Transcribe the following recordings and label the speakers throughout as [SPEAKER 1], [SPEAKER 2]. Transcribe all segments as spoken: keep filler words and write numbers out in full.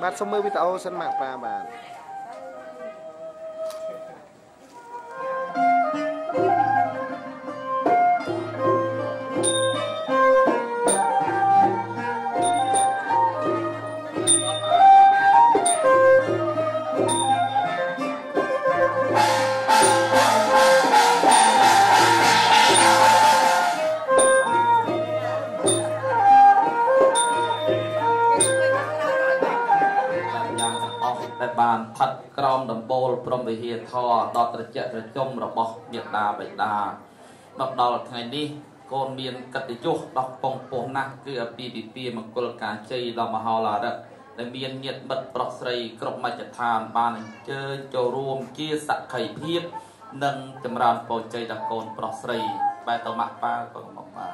[SPEAKER 1] បាទសូមមើលវីដេអូសិនមកប៉ាបាទ
[SPEAKER 2] បានផាត់ក្រោមដំបូលព្រមវិហារធរដល់ត្រជាក់ត្រជុំរបស់មេដាបិតាមកដល់ថ្ងៃនេះកូនមានកិត្តិយសដល់ពងពោះណាស់គឺអាពាហ៍ពិពាហ៍មង្គលការជ័យដល់មហោឡារិកដែលមានញាតិមិត្តប្រុសស្រីគ្រប់មជ្ឈដ្ឋានបានអញ្ជើញចូលរួមជាសក្ខីភាពនិងចម្រើនពរជ័យដល់កូនប្រុសស្រីបែរទៅម៉ាក់ប៉ាក៏មកប៉ា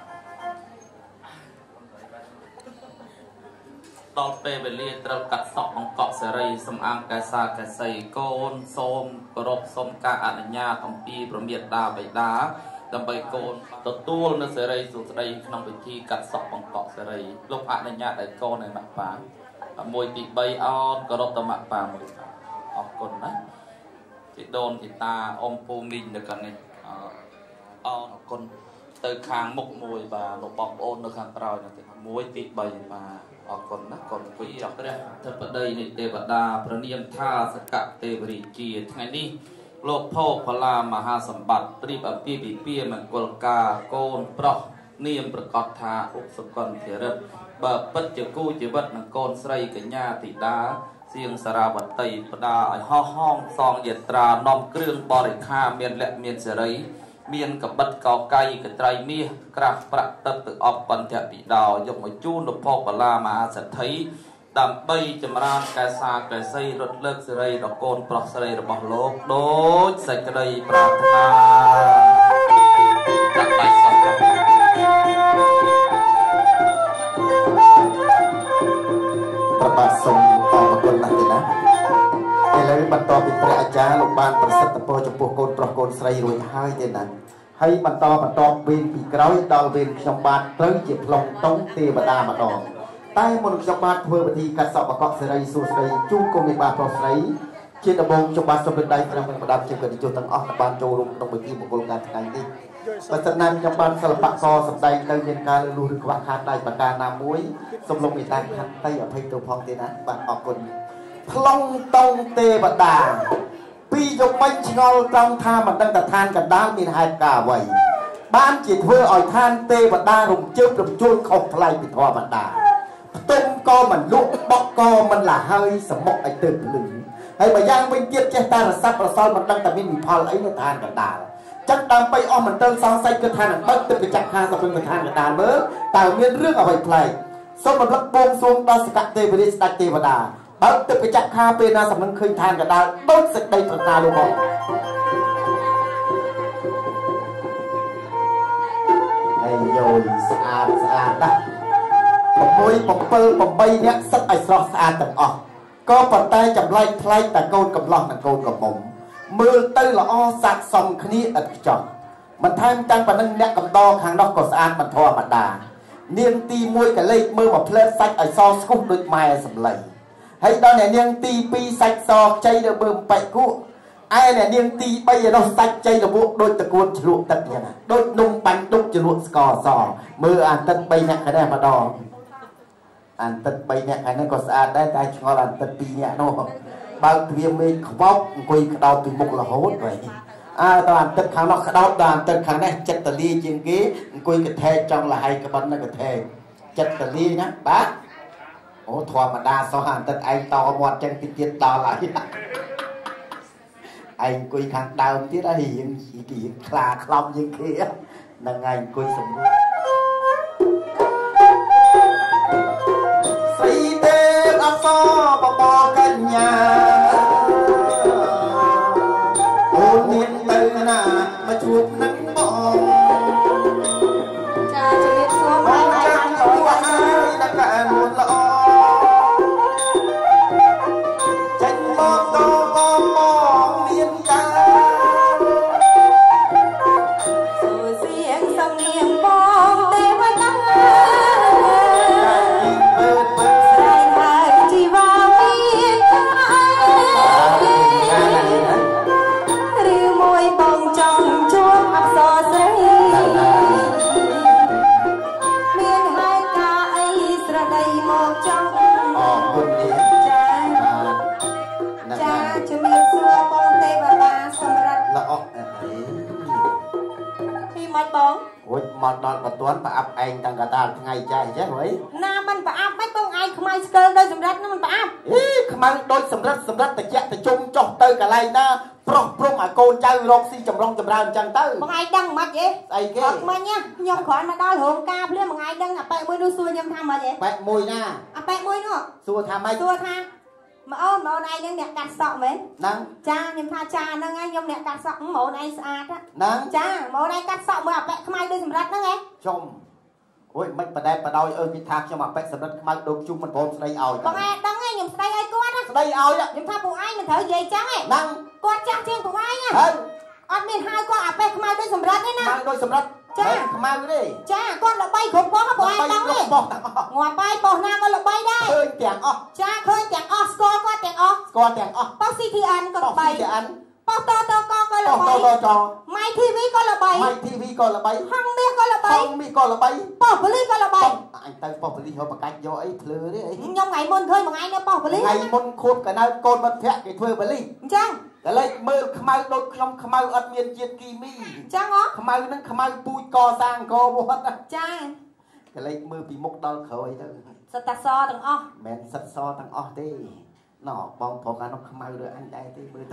[SPEAKER 2] ដល់ពេលវេលាត្រូវកាត់សក់បង្កក់សេរីសំអាងកែសាកែសីកូនសូមគោរពសូមការអនុញ្ញាតអំពីប្រមាតាបិតាដើម្បីកូនទទួលនៅសេរីសុខស្ដីក្នុងពិធីកាត់សក់បង្កក់សេរីលោកអនុញ្ញាតឲ្យកូនឲ្យម៉ាក់ប៉ាមួយទីបីអោនគោរពទៅម៉ាក់ប៉ាមួយអរគុណណាជីដូនជីតាអ៊ំពូមីងនៅខាងនេះអរគុណទៅខាងមុខមួយបាទលោកបងប្អូននៅខាងក្រោយនោះមួយទីបីបាទអរគុណណាកូនគួយចង់ព្រះធិបតីនៃទេវតាព្រះនាមថាសកទេវរាជាថ្ងៃនេះលោកភោគផលាមហាសម្បត្តិព្រៀបអាពាហ៍ពិពាហ៍មង្គលការកូនប្រុសនាមប្រកាសថាឧបសកលធិរិទ្ធបើពិតជាគូជីវិតនឹងកូនស្រីកញ្ញាធីតាសៀងសារាវតីផ្ដាឲ្យហោះហងសងយាត្រានាំគ្រឿងបរិខាមានលក្ខមានសេរីមានកបិតកោកៃកត្រៃមាសក្រាស់ប្រាក់ទឹកទៅអបបញ្ចពិដោយកមកជូនលោកភោគបលាមហាសេដ្ឋីដើម្បីចម្រើនកែសាកែសីរត់លើកសេរីដល់កូនប្រុសស្រីរបស់លោកដូចសេចក្តីប្រាថ្នាដាក់ដៃសោះប្របាទសូមអរគុណណាស់ទេណាឥឡូវបន្តពីព្រះអាចារ្យលោកបានប្រសិទ្ធពរចំពោះកូនប្រុសកូនស្រីរួចហើយទេណាហើយបន្តបន្តវេនពីក្រោយដល់វេនខ្ញុំបាទត្រូវជាផ្លុំតុងទេវតាម្ដងតែមុនខ្ញុំបាទធ្វើពិធីកាត់សក់បកក់សេរីសួស្ដីជូនកូនមេបាប្រុសស្រីជាដំបូងខ្ញុំបាទសូមលើកដៃព្រះមិនបដាប់ជាកិត្តិយសទាំងអស់បានចូលរួមក្នុងពិធីមង្គលការថ្ងៃនេះបើសិនណាខ្ញុំបានសិល្បករសម្ដែងទៅមានការលឺលុះឬខ្វះខាតដៃប្រការណាមួយសូមលោកមេត្តាខន្តីអភ័យទោសផងទេណាបាទអរគុណផ្លុងតុងទេវតាពីយកមិញឆ្ងល់ត្រង់ថាមិនដឹងថាឋានកណ្ដាលមានហេតុការអ្វីបានជាធ្វើឲ្យឋានទេវតារំជើបរំជួលខុសប្លែកពីធម្មតាផ្ទុំក៏មិនលក់បក់ក៏មិនឡាហើយសមុខឲ្យទៅភ្លឺហើយបើយ៉ាងវិញទៀតចេះតែរស័ព្ទរសល់មិនដឹងថាមានវិផលអីនៅឋានកណ្ដាលចឹងដើម្បីអស់មន្ទិលសង្ស័យគឺថានឹងបើកទឹកកញ្ចក់ខាសពិនឋានកណ្ដាលមើលតើមានរឿងអ្វីប្លែកសូមរំលឹកបួងសួងដល់សកទេវរាជស្ដេចទេវតាបើកទឹកកញ្ចក់ខាពេលណាសម្លឹងឃើញឋានកណ្ដាលដូចសេចក្តីប្រាថ្នាលោកបងហើយយល់ស្អាតស្អាតណាស់មួយ7 8នាក់សិតឲ្យស្រស់ស្អាតទាំងអស់ក៏ប៉ុន្តែចម្លែកថ្លៃតែកូនកំឡោះនិងកូនកំមុំមើលទៅល្អស័ក្តិសមគ្នាឥតខ្ចោះមិនថែមទាំងប៉ុណ្ណឹងអ្នកកំដរខាងនោះក៏ស្អាតមិនធម្មតានាងទីមួយក៏លេខមើលមកផ្លែសាច់ឲ្យសស្គូសដូចម៉ែសម្លៃហើយដល់អ្នកនាងទីពីរសាច់សខ្ចីទៅមើលបែកគក់ឯអ្នកនាងទីបីឯនោះសាច់ចៃរបួកដូចតកួនជ្រក់ទឹកយ៉ាងណាដូចនំបាញ់ដុកជ្រក់ស្ករសមើលអាទឹក3នាក់គ្នាម្ដងអាទឹក3នាក់ហ្នឹងក៏ស្អាតដែរតែឆ្ងល់អាទឹក2នាក់នោះបើកទ្វារមេឃខ្វោកអង្គុយក្តោបពីមុខរហូតវិញអើតើអាទឹកខាងនោះក្តោបដល់អាទឹកខាងនេះចិត្តតលាជាងគេអង្គុយកថែចង់លហើយក្បិននៅកថែចិត្តតលាណាបាទអូធម្មតាសោះអាទឹកឯងតមាត់ចឹងតិចទៀតដល់ហើយឯងអង្គុយខាងដើមទៀតហើយរៀងរៀងខ្លាខ្លំជាងគេហ្នឹងហើយអង្គុយសម្រួលស្រីទេអសបបកញ្ញាអូនមានទៅណាមកជួបនឹងបង
[SPEAKER 3] ចាជំរាបសួរបងឯងជួបហើយ
[SPEAKER 2] ដាក់កានមុនល្អចេញមកទៅបងបងមានការ
[SPEAKER 3] សួរសៀងសំនៀងបងទេវតាស្រែកហើយជីវ៉ាមី mai bông
[SPEAKER 4] ôi một đòn bật tuấn và ấp anh thằng cả ta ngày chạy chứ vậy
[SPEAKER 3] na mình phải áp mấy bông ai không ai skơ đây sầm đất nó mình phải áp
[SPEAKER 4] ý không ai đôi sầm đất sầm đất tại chạy tại chung cho tới cả này na pro pro mà cô chơi rong si chầm rong chầm ra chẳng tới
[SPEAKER 3] bông ai đăng mặt vậy
[SPEAKER 4] ai cái
[SPEAKER 3] thật mà nhá nhom khỏi mà đo hưởng ca lên bông ai đăng à bẹ môi đuôi xuôi nhom tham mà vậy
[SPEAKER 4] bẹ môi na
[SPEAKER 3] à bẹ môi nữa
[SPEAKER 4] xua tham ai
[SPEAKER 3] xua tha mà ôn mà ôn ai đang đẹp cắt sọ mấy
[SPEAKER 4] năng
[SPEAKER 3] cha nhom tha cha nó ngay nhom đẹp cắt sọ mà ôn ai sạch á
[SPEAKER 4] năng
[SPEAKER 3] cha mà ôn ai cắt sọ mà à bẹ không ai đuôi sầm đất đó nghe
[SPEAKER 4] chồng ôi mấy bà đây bà đôi ơi cái thác cho mà bẹ sầm đất không ai đôi chung mình bom đây ỏi
[SPEAKER 3] bông ai đăng ngay nhom đây ai quát á
[SPEAKER 4] đây ỏi á
[SPEAKER 3] nhom tha phụ ai mình thở dây trắng ấy
[SPEAKER 4] năng
[SPEAKER 3] quát chắc trên phụ ai nha
[SPEAKER 4] ơi
[SPEAKER 3] ăn miền hai con à bẹ không ai đuôi sầm đất đấy nè
[SPEAKER 4] mang đôi sầm đất cha không ai đi
[SPEAKER 3] cha con là bay khủng bố bộ ai đăng đi ngoài bay bộ nam con là bay đây
[SPEAKER 4] khơi tiếng ó
[SPEAKER 3] cha khơi tiếng ó score qua tiếng ó
[SPEAKER 4] co tiếng ó
[SPEAKER 3] bác sĩ thì ăn con là bay
[SPEAKER 4] ăn
[SPEAKER 3] bác to to con con là
[SPEAKER 4] to
[SPEAKER 3] bay
[SPEAKER 4] to to
[SPEAKER 3] mai tivi con là bay
[SPEAKER 4] mai tivi con là bay
[SPEAKER 3] hăng bia con là bay
[SPEAKER 4] không mi con là bay
[SPEAKER 3] bỏ poli con là bay
[SPEAKER 4] anh tay bỏ poli họ bằng cách do ấy phơi đấy
[SPEAKER 3] nhông ngày môn khơi bằng ai nữa bỏ poli
[SPEAKER 4] ngày môn khôn cả nơi con mất phẹt cái thuê poli
[SPEAKER 3] chăng
[SPEAKER 4] cái lấy mơ khmai đôi trong khmai ớt miên chiết kỳ mi
[SPEAKER 3] chăng ó
[SPEAKER 4] khmai nó khmai bùi co sang co bột
[SPEAKER 3] chăng
[SPEAKER 4] cái lấy mơ bị mốc đau khởi thôi
[SPEAKER 3] sợ ta so thằng ó
[SPEAKER 4] men sắt so thằng ó thế nó bong thọ cả nó khmai rồi anh đây thế mơ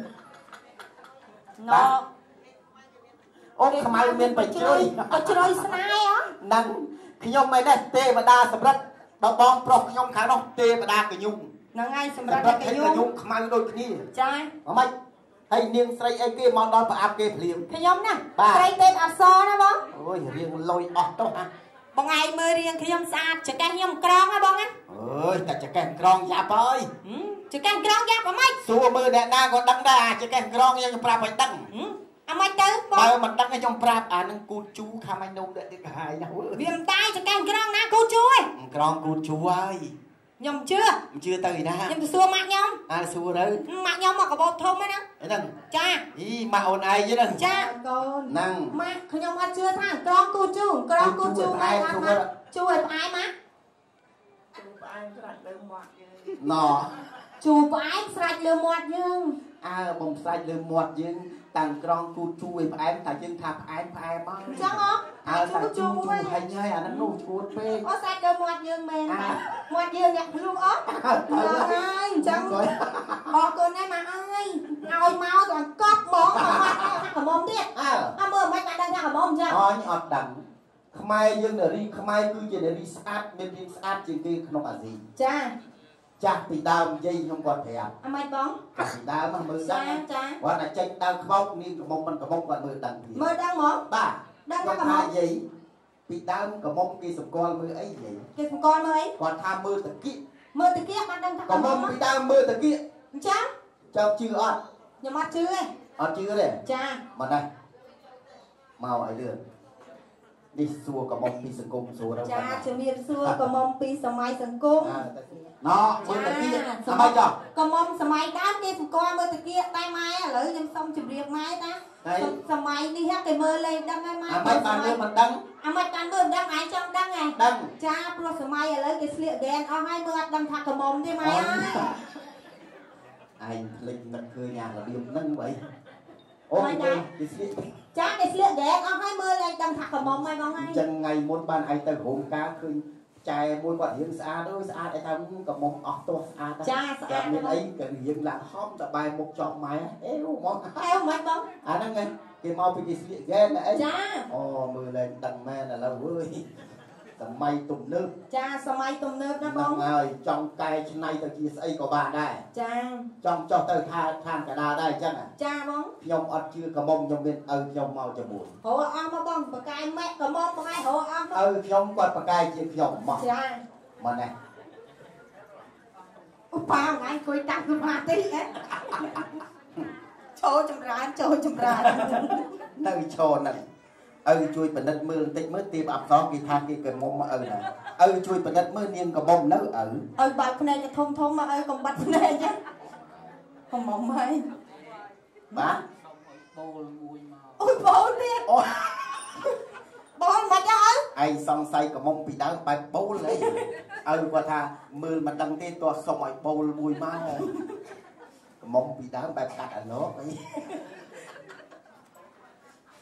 [SPEAKER 3] nó
[SPEAKER 4] ô khmai miên phải chơi
[SPEAKER 3] phải chơi snai á
[SPEAKER 4] năng khi nhom mày này tê và đa sập đất bong bong prok nhom khá nó tê và đa cái nhung
[SPEAKER 3] nó ngay sầm
[SPEAKER 4] sập
[SPEAKER 3] ra
[SPEAKER 4] đất
[SPEAKER 3] cái
[SPEAKER 4] thấy cái
[SPEAKER 3] nhung
[SPEAKER 4] nhung khmai đôi kia
[SPEAKER 3] cha
[SPEAKER 4] ở mày hay niềng say ai kia mong đón và áp kia liền
[SPEAKER 3] cái nhóm nè đây tên áp so đó bông
[SPEAKER 4] ôi riêng lôi ọt đâu hả
[SPEAKER 3] bông ai mơ riêng cái nhóm sạch chỉ cái nhóm cron á bông á
[SPEAKER 4] ơi ta chỉ cái cron giáp ơi
[SPEAKER 3] chỉ cái cron giáp ở mấy
[SPEAKER 4] xua mơ nè na còn đăng đà chỉ cái cron nhưng pra phải đăng
[SPEAKER 3] à mấy tới
[SPEAKER 4] bao mình đăng ở trong pra à năng cu chú kham anh nông để cái hai nhau
[SPEAKER 3] viêm tay chỉ cái cron na cô chú ơi
[SPEAKER 4] cron cu chú ơi
[SPEAKER 3] nhầm chưa
[SPEAKER 4] chưa tới nè
[SPEAKER 3] nhầm từ xưa mặt nhom
[SPEAKER 4] à xua đấy
[SPEAKER 3] mặt nhom mà có bột thơm ấy nè
[SPEAKER 4] nè
[SPEAKER 3] cha
[SPEAKER 4] ý mà ồn ai chứ nè
[SPEAKER 3] cha con
[SPEAKER 4] năng
[SPEAKER 3] mà không nhom ăn chưa thằng cron cô chú cron cô chú ai ăn mà chú ơi ai má
[SPEAKER 4] nọ
[SPEAKER 3] chú ai sạch lừa mọt nhưng
[SPEAKER 4] à bông sạch lừa mọt nhưng tàng cron cu chú em em tại nhưng thạp em em á
[SPEAKER 3] chẳng hả
[SPEAKER 4] à tại chú chú hay nhai à nó nô chuột phê
[SPEAKER 3] có sạch lừa mọt nhưng mềm mọt dương nhặt luôn ớt ai chẳng họ cười này mà ai ai mau toàn cóp món mà mọt cả mồm đi à mơ mấy bạn đang ra cả mồm chưa
[SPEAKER 4] thôi ọt đẳng khmai dương để đi khmai cứ chỉ để đi sát nên đi sát chỉ kia không là gì
[SPEAKER 3] cha
[SPEAKER 4] chặt bị đau dây không còn thèm
[SPEAKER 3] à mày bóng
[SPEAKER 4] bị đau mà mơ đắng
[SPEAKER 3] cha
[SPEAKER 4] hoặc là tranh đau khóc nên cái mông mình cái mông còn mơ đắng thì
[SPEAKER 3] mơ đang món
[SPEAKER 4] ba
[SPEAKER 3] đang
[SPEAKER 4] còn
[SPEAKER 3] ra cả
[SPEAKER 4] tha
[SPEAKER 3] mồm
[SPEAKER 4] gì bị đau cái mông kia sụp con mơ ấy vậy
[SPEAKER 3] cái con mơ ấy
[SPEAKER 4] còn tha mơ từ kia
[SPEAKER 3] mơ từ kia bạn đang thằng
[SPEAKER 4] còn mông bị đau mơ từ kia
[SPEAKER 3] cha
[SPEAKER 4] cho chưa ọt
[SPEAKER 3] nhưng mà chưa ấy
[SPEAKER 4] ọt chưa đấy
[SPEAKER 3] cha
[SPEAKER 4] mà này mau ấy được đi xua cái mông đi sừng cung xua đâu
[SPEAKER 3] cha chưa biết xưa có mông pi sờ mai sừng cung
[SPEAKER 4] nó mơ từ kia làm ai cho
[SPEAKER 3] có mông sờ mai đám kia con mơ từ kia tay mai lỡ nhưng xong chụp riêng mai ta sờ mai đi hết cái mơ lên đăng mai mai
[SPEAKER 4] à mấy bạn mơ mình đăng
[SPEAKER 3] à mấy bạn mơ đăng ai trong đăng này
[SPEAKER 4] đăng
[SPEAKER 3] cha pro sờ mai lấy cái sliệt đen ở hai mơ đăng thạc cái mông đi mai
[SPEAKER 4] anh linh mình cười nhà là điểm nâng vậy ôi cái sliệt
[SPEAKER 3] cha cái sliệt đen ở hai mơ lên đăng thạc cái mông mai bóng ai
[SPEAKER 4] chân ngày muốn ban ai tới hôm cá khơi chài môi quả hiến xa đôi xa để tao cũng cầm một ọt to xa
[SPEAKER 3] cha
[SPEAKER 4] xa nên ấy cái hiến là hóm tại bài một chọn máy éo món
[SPEAKER 3] éo mấy bóng
[SPEAKER 4] à năng nghe cái mau bị cái sliệt ghen này
[SPEAKER 3] cha
[SPEAKER 4] ồ mưa lên tầng me là lâu ơi tầm may tùng nước
[SPEAKER 3] cha sao mai tùng nước đó
[SPEAKER 4] bóng
[SPEAKER 3] bóng
[SPEAKER 4] ơi trong cây trên này từ kia xây của bạn đây
[SPEAKER 3] cha
[SPEAKER 4] trong cho tới tha than cả đà đây chắc à
[SPEAKER 3] cha bóng
[SPEAKER 4] nhom ọt chưa cả mông nhom bên ơi nhom mau cho buồn
[SPEAKER 3] hộ ông mà bóng và cái mẹ cả mông hai hộ ông
[SPEAKER 4] ơi nhom quạt bạc cài chia nhom mà
[SPEAKER 3] cha
[SPEAKER 4] mà này
[SPEAKER 3] bao ngày coi tăng cái mà tí ấy trôi chầm ra trôi chầm ra
[SPEAKER 4] nơi cho này ơi chui bên đất mưa tích mới tiêm ập có cái than cái cái mông mà ơi này ơi chui bên đất mưa niên cả mông nỡ ở
[SPEAKER 3] ơi bạch này cho thông thông mà ơi còn bạch này chứ không mộng hay
[SPEAKER 4] má
[SPEAKER 3] ôi bố đi bố mà cho ơi
[SPEAKER 4] ai xong say cả mông bị đá bài bố lấy ơi qua tha mưa mà đăng tên to xong mọi bố mùi má mông bị đá bài cắt ở nó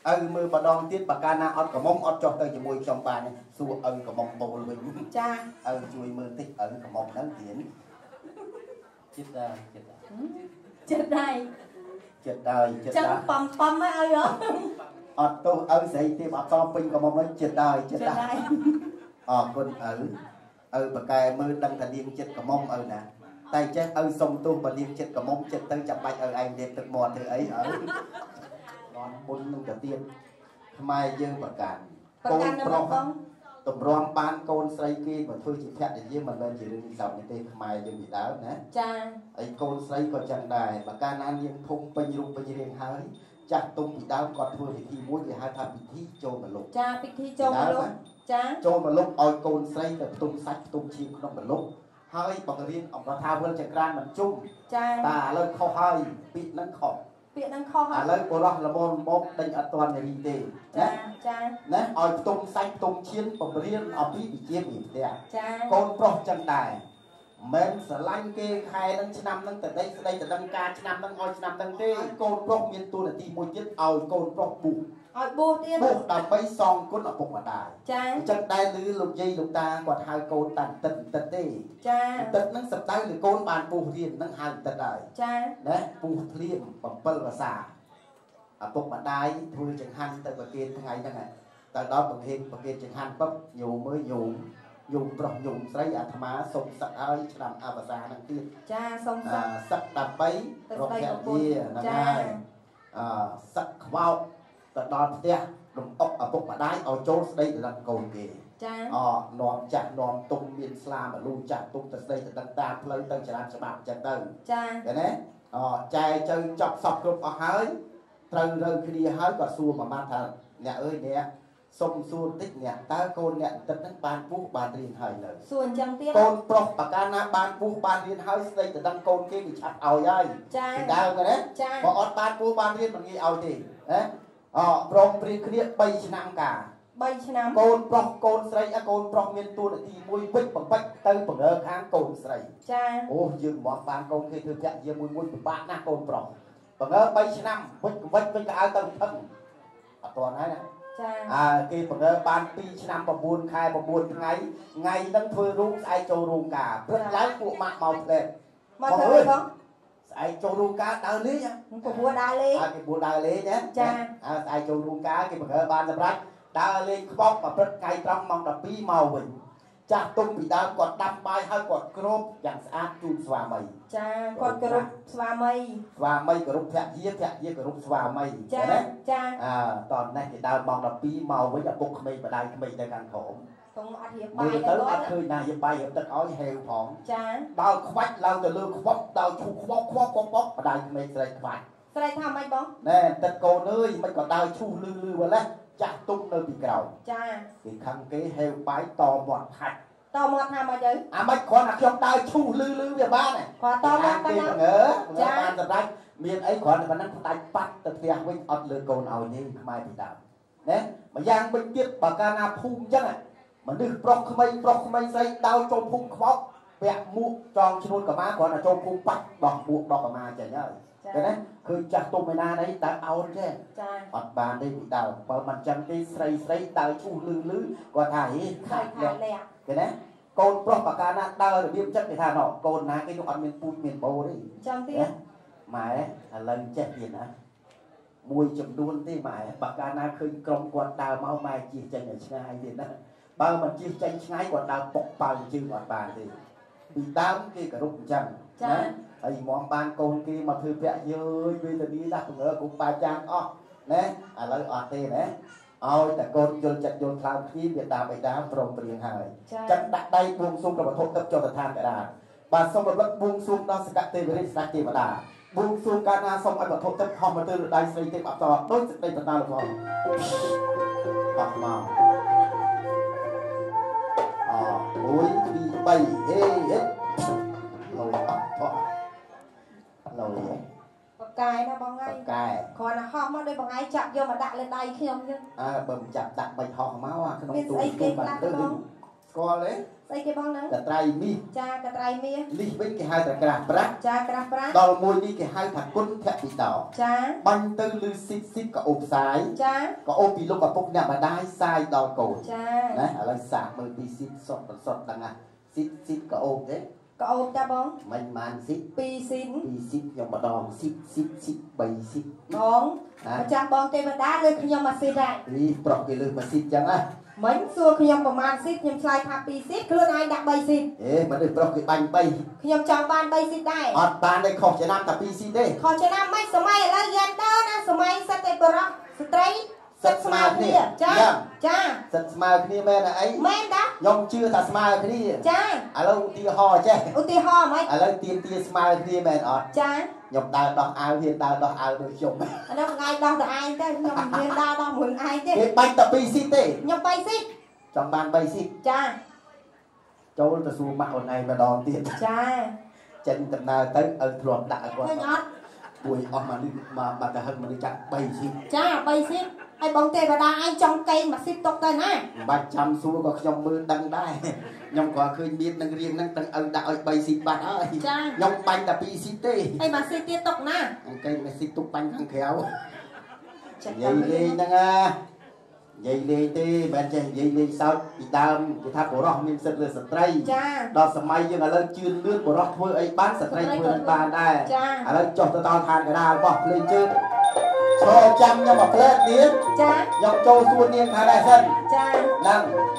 [SPEAKER 4] អើមើលម្ដងទៀតបកាណាអត់កំមុំអត់ចុះទៅជាមួយខ្ញុំបានសួរអើកំមុំបូលវិញចាអើជួយមើលតិចអើកំមុំហ្នឹងទៀតចិត្តដែរចិត្តដែរចិត្តដែរចិត្តដែរចិត្តដែរប៉ំប៉ំអើអើអត់ទោះអើស្រីទៀតអត់តពេញកំមុំហ្នឹងចិត្តដែរចិត្តដែរអរគុណអើអើបកែមើលដឹងថានាងចិត្តកំមុំអើណាតែចេះអើសុំទោសបើនាងចិត្តកំមុំចិត្តទៅចាំបាច់អើឯងលេបទឹកមាត់ធ្វើអីអើនន់មុននឹងទៅទៀតខ្មែរយើងប្រកាន់កូនប្រុសតម្រាំបានកូនស្រីគេមកធ្វើជាភក្តិយាមិនមែនជារឿងសោកទេខ្មែរយើងពីដើមណាចាហើយកូនស្រីក៏ចឹងដែរបើកាលណានាងភូមិពេញរូបពេញរាងហើយចាស់ទុំពីដើមគាត់ធ្វើពិធីមួយគេហៅថាពិធីចូលមលុបចាពិធីចូលមលុបចាចូលមលុបឲ្យកូនស្រីទៅផ្ទុំសាច់ផ្ទុំឈាមក្នុងមលុបហើយបង្រៀនអំថាវិលចក្រានមិនជុំចាតាឥឡូវខុសហើយពាក្យហ្នឹងខុសពាក្យហ្នឹងខុសហើយឥឡូវបរោះល្មមមកដេញអត់ទាន់នារីទេចាចាណាឲ្យផ្ទុំសាច់ផ្ទុំឈាមបង្រៀនអំពីវិជាពីផ្ទះចាកូនប្រុសចឹងដែរមិនស្រឡាញ់គេខែនឹងឆ្នាំនឹងតដីស្ដីតដឹងការឆ្នាំនឹងឲ្យឆ្នាំនឹងទេកូនប្រុសមានតួនាទីមួយទៀតឲ្យកូនប្រុសប៊ូឲ្យប៊ូទៀតប៊ូដើម្បីសងគុណឪពុកម្ដាយចាអញ្ចឹងដែរឮលោកយាយលោកតាគាត់ហៅកូនតាំងទឹកទឹកទេចាទឹកនឹងសំដៅលើកូនបានពុះរៀននឹងហៅទឹកហើយចាណាពុះភ្លៀងបំពេញភាសាឪពុកម្ដាយធ្វើចង្ហាន់ទៅប្រគេនថ្ងៃហ្នឹងទៅដល់បង្រៀនប្រគេនចង្ហាន់ពឹបញោមមើលញោមញោមប្រុសញោមស្រីអាត្មាសុំសឹកឲ្យឆ្នាំអវសានឹងទៀតចាសុំសឹកសឹកដើម្បីរកភរិយាហ្នឹងហើយអឺសឹកខ្វោកទៅដល់ផ្ទះរំអុកឪពុកម្ដាយឲ្យចូលស្ដីទៅដល់កូនគេចាអនាំចាស់នាំទុំមានស្លាមលូចាស់ទុំទៅស្ដីទៅដល់តាមផ្លូវទៅចរាចរណ៍ច្បាប់ចឹងទៅចាឃើញទេអចែចៅចប់សពគ្រប់អស់ហើយត្រូវរើគ្នាហើយក៏សួរប្រមាណថាអ្នកអើយអ្នកសុំសួរតិចអ្នកតើកូនអ្នកទឹកហ្នឹងបានពុះបានរៀនហើយនៅសួរអញ្ចឹងទៀតកូនប្រុសបកាណាបានពុះបានរៀនហើយស្ដីទៅដល់កូនគេគេឆាប់ឲ្យហើយចាដើមណាចាបើអត់បានពុះបានរៀនមិនងាយឲ្យទេណាអប្រងព្រៀងគ្នាបីឆ្នាំការបីឆ្នាំកូនប្រុសកូនស្រីអាកូនប្រុសមានតួនាទីមួយវិចបំពេចទៅបង្រើខាងកូនស្រីចាអូយើងមកបានកូនគេធ្វើភក្តិជាមួយមួយពិបាកណាស់កូនប្រុសបង្រើបីឆ្នាំវិចវិចវិចក៏ឲ្យទៅថឹងអត់ទាន់ហើយណាចាអើគេបង្រើបានពីរឆ្នាំ9ខែ9ថ្ងៃថ្ងៃហ្នឹងធ្វើរូបស្អែកចូលរោងការព្រឹកឡើងពួកម៉ាក់មកផ្លែមកទៅបងស្អែកចូលរោងការដើរលេងពពួរដើរលេងអើគេពួរដើរលេងណាចាអើស្អែកចូលរោងការគេបង្រើបានសម្រាប់ដើរលេងខ្វក់មកព្រឹកថ្ងៃត្រង់ម៉ោង12មកវិញចាស់ទុំពីដើមគាត់ដាំបាយហើយគាត់គ្របយ៉ាងស្អាតជូនស្វាមីចាគាត់គោរពស្វាមីស្វាមីគោរពភរិយាភរិយាគោរពស្វាមីចាចាអើតននេះគេដើរម៉ោង12មកវិញឪពុកក្មេងបដៅក្មេងទៅខាងក្រោមទៅអត់រៀបបាយទៅអត់ឃើញណារៀបបាយរៀបទឹកឲ្យហេវផងចាដល់ខ្វាច់ឡើងទៅលើខ្វក់ដល់ឈូខ្វក់ខ្វក់ខ្វក់បដៅក្មេងស្រីខ្វាច់ស្រីថាម៉េចបងណែទឹកកូនអើយមិនក៏ដើរឈូលឺលឺវ៉ាចាស់ទុំនៅពីក្រោយចាគេខឹងគេហេវបាយតមាត់ខាច់តមាត់ថាមកទៅអាមិនគ្រាន់តែខ្ញុំដើរឈូលឺលឺវាបានគាត់តមាត់ប៉ុណ្ណាចាបានសម្រាប់មានអីគ្រាន់តែប៉ុណ្ណឹងផ្ដាច់ប៉ាត់ទៅផ្ទះវិញអត់លើកូនឲ្យទេខ្មែរពីដើមណាម្យ៉ាងវិញទៀតបើកាលណាភូមិអញ្ចឹងមនុស្សប្រុសក្មេងប្រុសក្មេងស្រីដើរចូលភូមិខ្វក់ពាក់មួកចងឈ្នួលកម្មាគ្រាន់តែចូលភូមិប៉ាច់ដោះមួកដោះកម្មាចេញហើយឃើញទេឃើញចាស់ទុំឯណានេះតើអោនទេចាអត់បានទេពីដើមបើមិនចឹងទេស្រីស្រីដើរឈូសលឺលឺគាត់ថាហេខាច់លាក់ឃើញទេកូនប្រុសបកាណាដើររបៀបចិត្តគេថាណោកូនណាគេនោះអត់មានពូជមានបោទេចឹងទៀតម៉ែឥឡូវចេះទៀតណាមួយចំនួនទេម៉ែបកាណាឃើញក្រុមគាត់ដើរមកម៉ែជិះចេញឲ្យឆ្ងាយទៀតណាបើមិនជិះចេញឆ្ងាយគាត់ដើរពុកប៉ៅជើងអត់បានទេពីដើមគេគោរពអញ្ចឹងណាហើយមកបានកូនគេមកធ្វើប្រាក់យើយវេទនីដាក់បង្រើគុំបាចាងអស់ណាឥឡូវអត់ទេណាឲ្យតែកូនយល់ចិត្តយល់ខ្លាំងគ្នាវាតាបៃតាព្រមព្រៀងហើយចឹងដាក់ដៃបួងសួងព្រះវត្ថុទឹកចុះទៅឋានកដាលបាទសូមរំលឹកបួងសួងដល់សកទេវរាជស្ដេចទេវតាបួងសួងកាលណាសូមឲ្យវត្ថុទឹកហោះមកទៅលើដៃស្រីទេពអប្សរដោយសេចក្តីបណ្ដាលរបស់អស់មកអមួយពីរបីហេហេលោអត់អត់លោបកែណាបងឯងបកែគ្រាន់តែហោះមកដោយបងឯងចាប់យកមកដាក់លើដៃខ្ញុំចឹងអើបើមិនចាប់ដាក់បាច់ហោះមកអាក្នុងទូទូបាត់ទៅស្ có đấy
[SPEAKER 3] đây cái bong nắng
[SPEAKER 4] cả trai mi
[SPEAKER 3] cha cả trai mi
[SPEAKER 4] lý với cái hai thằng cà prát
[SPEAKER 3] cha cà prát
[SPEAKER 4] đào môi đi cái hai thằng quân thẹn bị đỏ
[SPEAKER 3] cha
[SPEAKER 4] banh tư lư xít xít có ốp sái
[SPEAKER 3] cha
[SPEAKER 4] có ốp bị lúc mà bốc nè mà đai sai đào cổ
[SPEAKER 3] cha
[SPEAKER 4] đấy ở đây sạc mời bị xít sọt sọt đằng à xít xít có ốp đấy
[SPEAKER 3] có ốp cha bong
[SPEAKER 4] mình man xít
[SPEAKER 3] pi xin
[SPEAKER 4] pi xít nhưng mà đòn xít xít xít bầy xít
[SPEAKER 3] bong cha bong tê mà đá lên khi mà xin lại
[SPEAKER 4] đi bọc cái lư mà xít chẳng á
[SPEAKER 3] mấy xưa khi nhomประมาณสิบញ៉ាំឆ្លៃថាពីរស៊ីតខ្លួនឯងដាក់បីស៊ីត
[SPEAKER 4] เอ๊ะมันได้บล็อกcáiบังไป
[SPEAKER 3] ខ្ញុំចង់បានបីស៊ីតដែរ
[SPEAKER 4] អត់បានទេខុសចំណាំតែពីរស៊ីទេ
[SPEAKER 3] ខុសចំណាំមិនសម័យឥឡូវយ៉ាន់ដើណាសម័យសិតតែបរោះស្ត្រីសិតស្មើគ្នាចាចា
[SPEAKER 4] សិតស្មើគ្នាមែនអី
[SPEAKER 3] មែនតា
[SPEAKER 4] ខ្ញុំជឿថាស្មើគ្នា
[SPEAKER 3] ចា
[SPEAKER 4] ឥឡូវឧទាហរណ៍ចេះ
[SPEAKER 3] ឧទាហរណ៍ហ្មង
[SPEAKER 4] ឥឡូវទៀមទាស្មើគ្នាមែនអត់
[SPEAKER 3] ចា
[SPEAKER 4] ខ្ញុំដើរដោះអាវហ៊ានដើរដោះអាវដូចខ្ញុំ
[SPEAKER 3] អានោះថ្ងៃដោះតែឯងទៅខ្ញុំមិនហ៊ានដើរដោះមួយឯងទេ
[SPEAKER 4] គេបាញ់តែពីរស៊ីទេ
[SPEAKER 3] ខ្ញុំបីស៊ីត
[SPEAKER 4] ចង់បានបីស៊ី
[SPEAKER 3] ចា
[SPEAKER 4] ចូលទៅសួរម៉ាក់អូនឯងម្ដងទៀត
[SPEAKER 3] ចា
[SPEAKER 4] ចេញដំណើរទៅឲ្យធ្លាប់ដាក់ឲ្យគាត់
[SPEAKER 3] ឃើញអត់
[SPEAKER 4] ពួយអស់មកនេះមកបាត់ទៅហឹកមនុស្សចាក់បីស៊ី
[SPEAKER 3] ចាបីស៊ីតហើយបងទេវតាឯងចង់កេងមកស៊ីតទុកទៅណា
[SPEAKER 4] មិនបាច់ចាំសួរក៏ខ្ញុំមើលដឹងដែរខ្ញុំក៏ឃើញមាននឹងរៀងហ្នឹងទាំងឲ្យដាក់ឲ្យបីស៊ីបាត់ហើយខ្ញុំបាញ់តែពីរស៊ីទេ
[SPEAKER 3] ហើយមកស៊ីតទៀតទុកណា
[SPEAKER 4] អង្គឯងមកស៊ីទុកបាញ់ខាងក្រៅ
[SPEAKER 3] ចា
[SPEAKER 4] និយាយលេងហ្នឹងណានិយាយលេងទេមិនចេះនិយាយលេងសើចពីដើមគេថាបុរសមានសិទ្ធិលើស្ត្រី
[SPEAKER 3] ចា
[SPEAKER 4] ដល់សម័យយើងឥឡូវជឿនលឿនបុរសធ្វើអីបានស្ត្រីធ្វើនឹងបានដែរឥឡូវចុះទៅដល់ឋានកណ្ដាលរបស់ភ្លេងជើងឈរចាំខ្ញុំមកផ្លែតទៀត
[SPEAKER 3] ចា
[SPEAKER 4] ខ្ញុំចូលសួរនាងថាដែរសិន
[SPEAKER 3] ចា
[SPEAKER 4] ហ្នឹង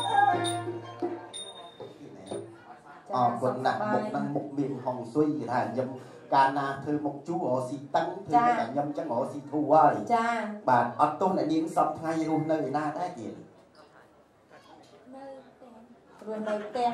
[SPEAKER 4] អរគុណណាស់មុខហ្នឹងមុខមានហងស៊ុយគេថាខ្ញុំកាលណាធ្វើមុខជូររស៊ីតឹងធ្វើតែខ្ញុំចឹងរស៊ីធូរហើយ
[SPEAKER 3] ចា
[SPEAKER 4] បាទអត់ទោះអ្នកនាងសពថ្ងៃរស់នៅឯណាដែរទៀត
[SPEAKER 3] រស់នៅផ្ទះ